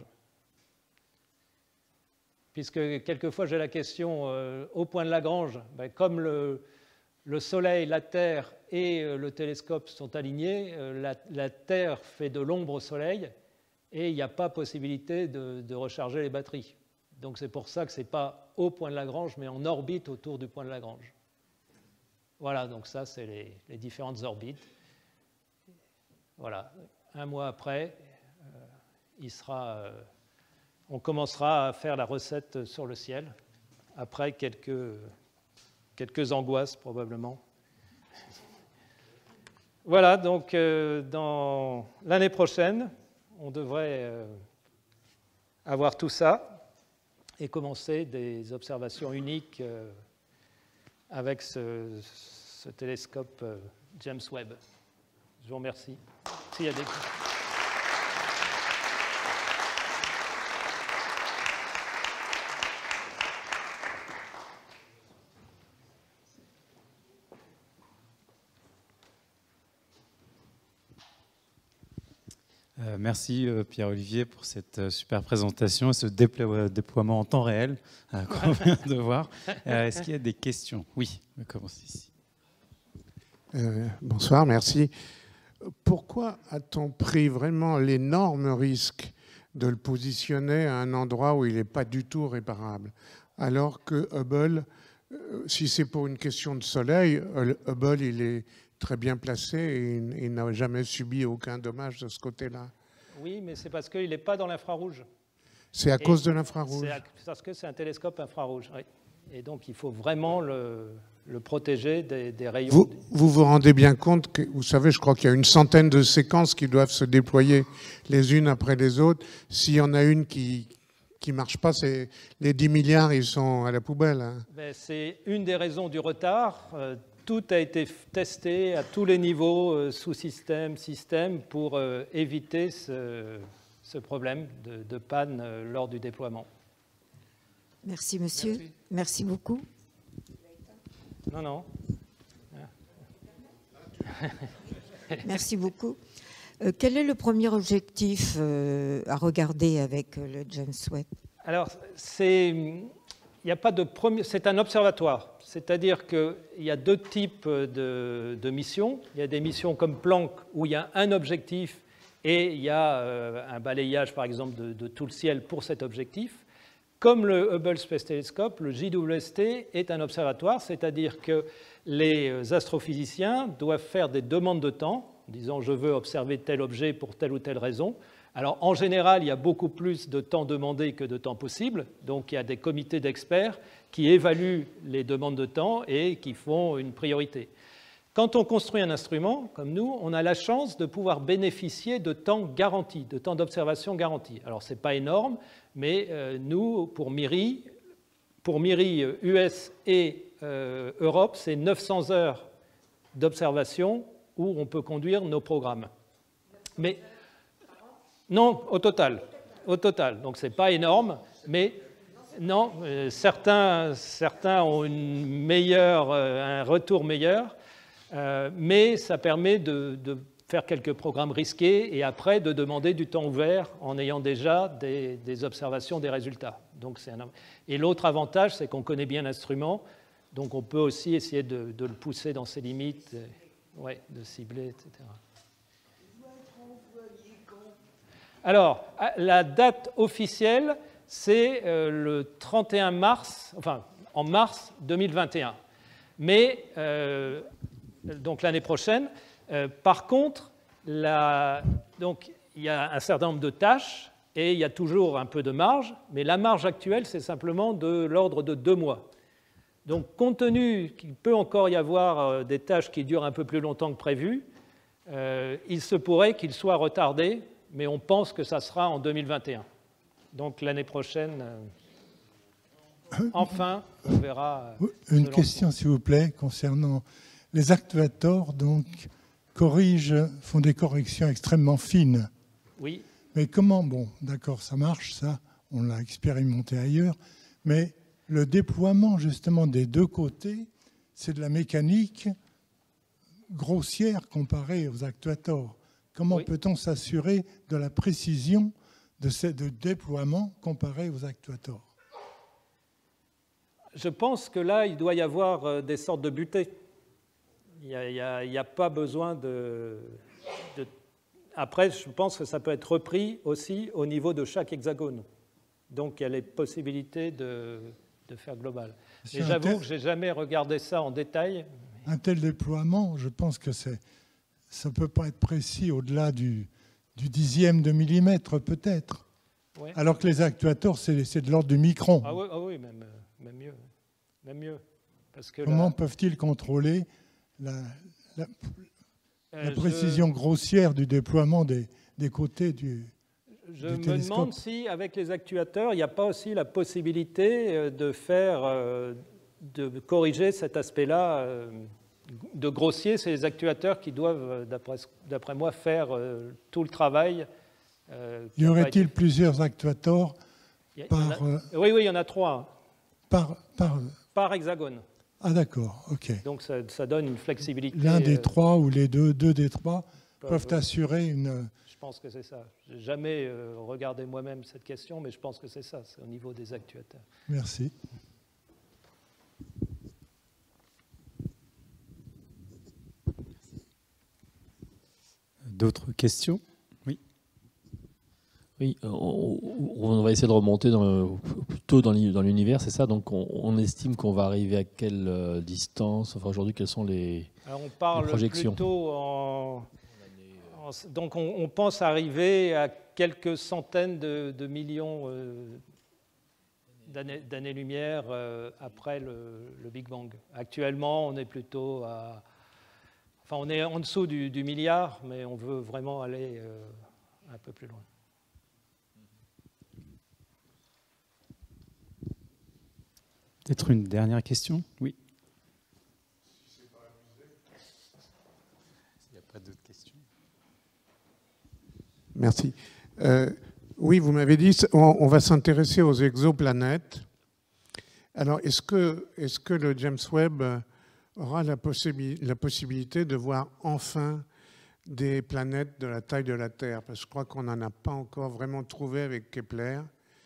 Puisque quelquefois j'ai la question, euh, au point de Lagrange, ben, comme le, le Soleil, la Terre et euh, le télescope sont alignés, euh, la, la Terre fait de l'ombre au Soleil et il n'y a pas possibilité de, de recharger les batteries. Donc c'est pour ça que ce n'est pas au point de Lagrange, mais en orbite autour du point de Lagrange. Voilà, donc ça, c'est les, les différentes orbites. Voilà, un mois après, euh, il sera, euh, on commencera à faire la recette sur le ciel, après quelques, quelques angoisses probablement. Voilà, donc euh, dans l'année prochaine, on devrait euh, avoir tout ça et commencer des observations uniques euh, avec ce, ce télescope euh, James Webb. Je vous remercie. S'il y a des questions. Euh, merci euh, Pierre-Olivier pour cette euh, super présentation et ce déplo- déploiement en temps réel euh, qu'on vient de voir. Euh, est-ce qu'il y a des questions? Oui, on va commencer ici. Euh, bonsoir, merci. Pourquoi a-t-on pris vraiment l'énorme risque de le positionner à un endroit où il n'est pas du tout réparable? Alors que Hubble, euh, si c'est pour une question de soleil, Hubble, il est très bien placé et il, il n'a jamais subi aucun dommage de ce côté-là. Oui, mais c'est parce qu'il n'est pas dans l'infrarouge. C'est à Et cause de l'infrarouge. C'est parce que c'est un télescope infrarouge, oui. Et donc il faut vraiment le, le protéger des, des rayons. Vous, vous vous rendez bien compte que, vous savez, je crois qu'il y a une centaine de séquences qui doivent se déployer les unes après les autres. S'il y en a une qui qui ne marche pas, c'est les dix milliards, ils sont à la poubelle. Hein. Ben, c'est une des raisons du retard. Euh, tout a été testé à tous les niveaux, euh, sous-système, système, pour euh, éviter ce, ce problème de, de panne euh, lors du déploiement. Merci, monsieur. Merci, Merci beaucoup. Non, non. Merci beaucoup. Euh, quel est le premier objectif euh, à regarder avec euh, le James Webb? Alors, c'est, il n'y a pas de premier, c'est un observatoire. C'est-à-dire qu'il y a deux types de, de missions. Il y a des missions comme Planck où il y a un objectif et il y a euh, un balayage, par exemple, de, de tout le ciel pour cet objectif. Comme le Hubble Space Telescope, le J W S T est un observatoire, c'est-à-dire que les astrophysiciens doivent faire des demandes de temps, en disant je veux observer tel objet pour telle ou telle raison. Alors en général, il y a beaucoup plus de temps demandé que de temps possible, donc il y a des comités d'experts qui évaluent les demandes de temps et qui font une priorité. Quand on construit un instrument, comme nous, on a la chance de pouvoir bénéficier de temps garanti, de temps d'observation garanti. Alors ce n'est pas énorme, mais euh, nous, pour MIRI, pour MIRI U S et euh, Europe, c'est neuf cents heures d'observation où on peut conduire nos programmes. Mais non, au total. Au total. Donc ce n'est pas énorme, mais non, euh, certains, certains ont une meilleure, euh, un retour meilleur. Euh, mais ça permet de, de faire quelques programmes risqués et après de demander du temps ouvert en ayant déjà des, des observations, des résultats. Donc c'est un... Et l'autre avantage, c'est qu'on connaît bien l'instrument, donc on peut aussi essayer de, de le pousser dans ses limites, et, ouais, de cibler, et cetera. Alors, la date officielle, c'est euh, le trente et un mars, enfin en mars deux mille vingt et un. Mais euh, donc l'année prochaine. Euh, par contre, la, donc, il y a un certain nombre de tâches et il y a toujours un peu de marge, mais la marge actuelle, c'est simplement de l'ordre de deux mois. Donc, compte tenu qu'il peut encore y avoir des tâches qui durent un peu plus longtemps que prévu, euh, il se pourrait qu'il soit retardé, mais on pense que ça sera en deux mille vingt et un. Donc, l'année prochaine, euh, enfin, on verra. Une question, s'il vous plaît, concernant les actuators, donc, corrigent, font des corrections extrêmement fines. Oui. Mais comment, bon, d'accord, ça marche, ça, on l'a expérimenté ailleurs, mais le déploiement, justement, des deux côtés, c'est de la mécanique grossière comparée aux actuators. Comment oui. peut-on s'assurer de la précision de ce de déploiement comparé aux actuators? Je pense que là, il doit y avoir des sortes de butées. Il n'y a, a, a pas besoin de, de... Après, je pense que ça peut être repris aussi au niveau de chaque hexagone. Donc, il y a les possibilités de, de faire global. Et j'avoue tel... que je n'ai jamais regardé ça en détail. Un tel déploiement, je pense que c'est, ça ne peut pas être précis au-delà du, du dixième de millimètre, peut-être. Ouais. Alors que les actuateurs, c'est, c'est de l'ordre du micron. Ah oui, ah oui même, même mieux. Même mieux. Parce que Comment là... peuvent-ils contrôler la, la, la euh, précision je... grossière du déploiement des, des côtés du, je du me télescope? demande si, avec les actuateurs, il n'y a pas aussi la possibilité de faire, de corriger cet aspect-là, de grossier. C'est les actuateurs qui doivent, d'après, d'après moi, faire tout le travail. Euh, y aurait-il été... plusieurs actuateurs il par... a... Oui, oui, il y en a trois. Par, par... par hexagone. Ah d'accord, ok. Donc ça, ça donne une flexibilité. L'un des trois ou les deux, deux des trois peuvent, peuvent assurer une... Je pense que c'est ça. Je n'ai jamais euh, regardé moi-même cette question, mais je pense que c'est ça, c'est au niveau des actuateurs. Merci. D'autres questions? Oui. Oui, on, on va essayer de remonter dans, plutôt dans l'univers, c'est ça? Donc on, on estime qu'on va arriver à quelle distance? Enfin aujourd'hui, quelles sont les, Alors on parle les projections? Plutôt en, en, donc on, on pense arriver à quelques centaines de, de millions euh, d'années-lumière euh, après le, le Big Bang. Actuellement, on est plutôt à... Enfin, on est en dessous du, du milliard, mais on veut vraiment aller euh, un peu plus loin. Peut-être une dernière question? Oui. Il n'y a pas d'autres questions. Merci. Euh, oui, vous m'avez dit, on, on va s'intéresser aux exoplanètes. Alors, est-ce que, est-ce que le James Webb aura la, possibi- la possibilité de voir enfin des planètes de la taille de la Terre? Parce que je crois qu'on n'en a pas encore vraiment trouvé avec Kepler.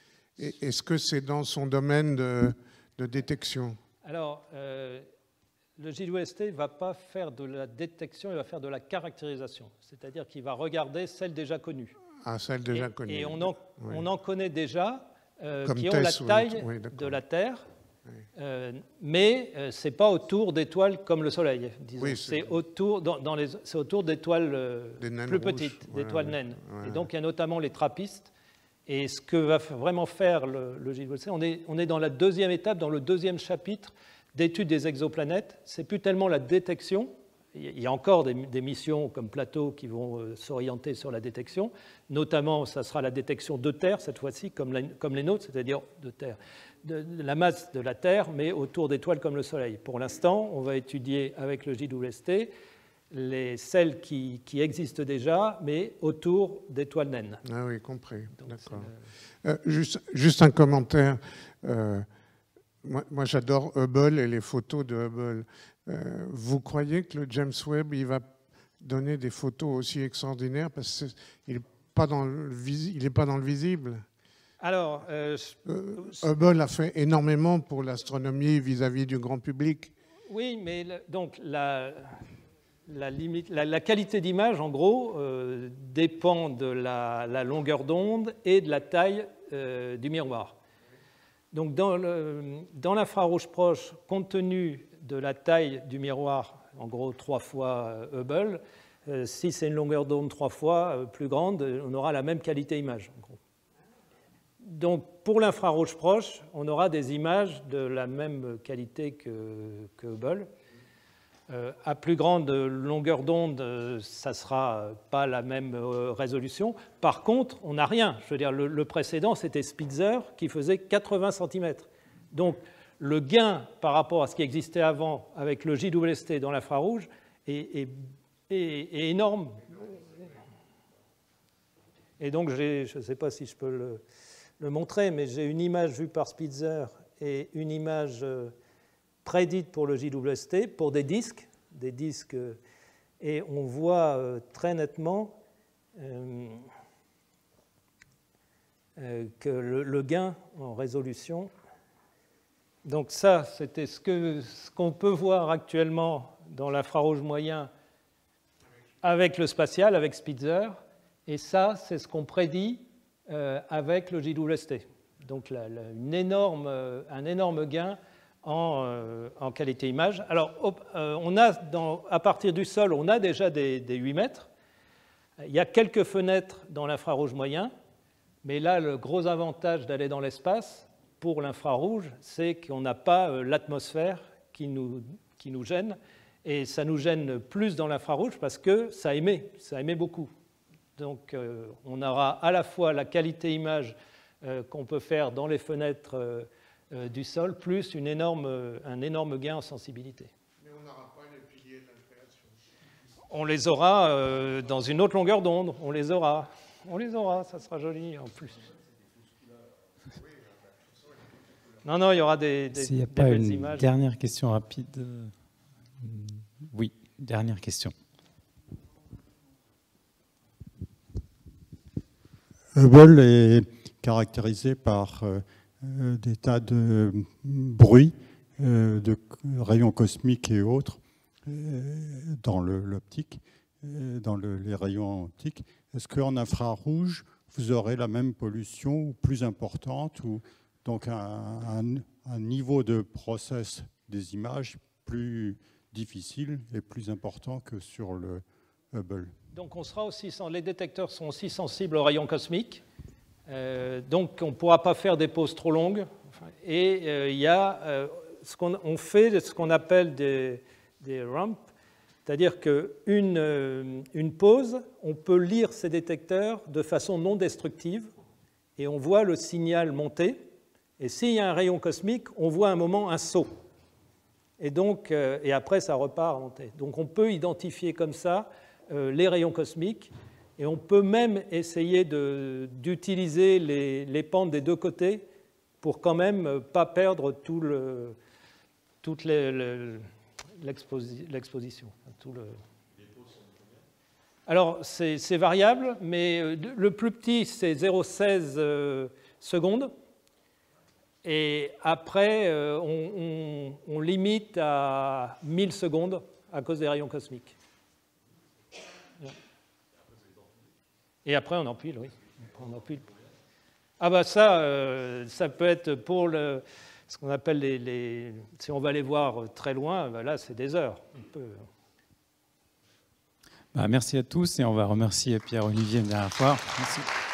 Et est-ce que c'est dans son domaine de... de détection? Alors, euh, le J W S T ne va pas faire de la détection, il va faire de la caractérisation. C'est-à-dire qu'il va regarder celles déjà connues. Ah, celles déjà et, connues. Et on en, oui. on en connaît déjà euh, qui Tess, ont la taille oui, de la Terre, oui. euh, mais euh, ce n'est pas autour d'étoiles comme le Soleil, disons. Oui, c'est, autour, dans, dans les, c'est autour d'étoiles euh, plus rouges. petites, ouais, d'étoiles ouais, naines. Ouais. Et donc, il y a notamment les trappistes. Et ce que va vraiment faire le, le J W S T, on est, on est dans la deuxième étape, dans le deuxième chapitre d'étude des exoplanètes. Ce n'est plus tellement la détection. Il y a encore des, des missions comme Plateau qui vont euh, s'orienter sur la détection. Notamment, ça sera la détection de Terre, cette fois-ci, comme, la, comme les nôtres, c'est-à-dire de Terre, de, de la masse de la Terre, mais autour d'étoiles comme le Soleil. Pour l'instant, on va étudier avec le J W S T les, celles qui, qui existent déjà, mais autour d'étoiles naines. Ah oui, compris. Donc, d'accord. Le... Euh, juste, juste un commentaire. Euh, moi, moi, j'adore Hubble et les photos de Hubble. Euh, vous croyez que le James Webb, il va donner des photos aussi extraordinaires parce qu'il n'est pas dans le visi- il n'est pas dans le visible? Alors, euh, euh, Hubble a fait énormément pour l'astronomie vis-à-vis du grand public. Oui, mais le, donc la, la, limite, la, la qualité d'image, en gros, euh, dépend de la, la longueur d'onde et de la taille euh, du miroir. Donc, dans, le, dans l'infrarouge proche, compte tenu de la taille du miroir, en gros trois fois Hubble, euh, si c'est une longueur d'onde trois fois euh, plus grande, on aura la même qualité image, en gros. Donc, pour l'infrarouge proche, on aura des images de la même qualité que, que Hubble. Euh, à plus grande longueur d'onde, euh, ça ne sera pas la même euh, résolution. Par contre, on n'a rien. Je veux dire, le, le précédent, c'était Spitzer, qui faisait quatre-vingts centimètres. Donc, le gain par rapport à ce qui existait avant avec le J W S T dans l'infrarouge est, est, est, est énorme. Et donc, j'ai, je ne sais pas si je peux le... le montrer, mais j'ai une image vue par Spitzer et une image prédites pour le J W S T, pour des disques, des disques et on voit euh, très nettement euh, euh, que le, le gain en résolution. Donc ça, c'était ce que, ce qu'on peut voir actuellement dans l'infrarouge moyen avec le spatial, avec Spitzer, et ça, c'est ce qu'on prédit euh, avec le J W S T. Donc la, la, une énorme, euh, un énorme gain en, euh, en qualité image. Alors, op, euh, on a dans, à partir du sol, on a déjà des, des huit mètres. Il y a quelques fenêtres dans l'infrarouge moyen, mais là, le gros avantage d'aller dans l'espace pour l'infrarouge, c'est qu'on n'a pas euh, l'atmosphère qui nous, qui nous gêne. Et ça nous gêne plus dans l'infrarouge parce que ça émet, ça émet beaucoup. Donc euh, on aura à la fois la qualité image euh, qu'on peut faire dans les fenêtres euh, euh, du sol, plus une énorme, euh, un énorme gain en sensibilité. Mais on n'aura pas les piliers de la création. On les aura euh, dans une autre longueur d'onde, on les aura. On les aura, ça sera joli en plus. Non, non, il y aura des, des, S'il n'y a des pas belles une images. Dernière question rapide. Oui, dernière question. Hubble est caractérisé par euh, des tas de bruits, euh, de rayons cosmiques et autres euh, dans l'optique, euh, dans le, les rayons optiques. Est-ce qu'en infrarouge, vous aurez la même pollution plus importante ou donc un, un, un niveau de process des images plus difficile et plus important que sur le Hubble? Donc on sera aussi, les détecteurs sont aussi sensibles aux rayons cosmiques, euh, donc on ne pourra pas faire des pauses trop longues. Et euh, il y a euh, ce qu'on on fait, ce qu'on appelle des, des ramps, c'est-à-dire qu'une euh, une pause, on peut lire ces détecteurs de façon non destructive et on voit le signal monter. Et s'il y a un rayon cosmique, on voit à un moment un saut. Et, donc, euh, et après, ça repart à monter. Donc on peut identifier comme ça euh, les rayons cosmiques et on peut même essayer d'utiliser les, les pentes des deux côtés pour quand même ne pas perdre tout le, toute l'exposition. Tout le... Alors c'est variable, mais le plus petit c'est zéro virgule seize euh, secondes. Et après, euh, on, on, on limite à mille secondes à cause des rayons cosmiques. Et après, on empile, oui. On empile. Ah bah ça, euh, ça peut être pour le, ce qu'on appelle les, les... Si on va les voir très loin, ben là, c'est des heures. On peut... Bah, merci à tous et on va remercier Pierre-Olivier une dernière fois. Merci.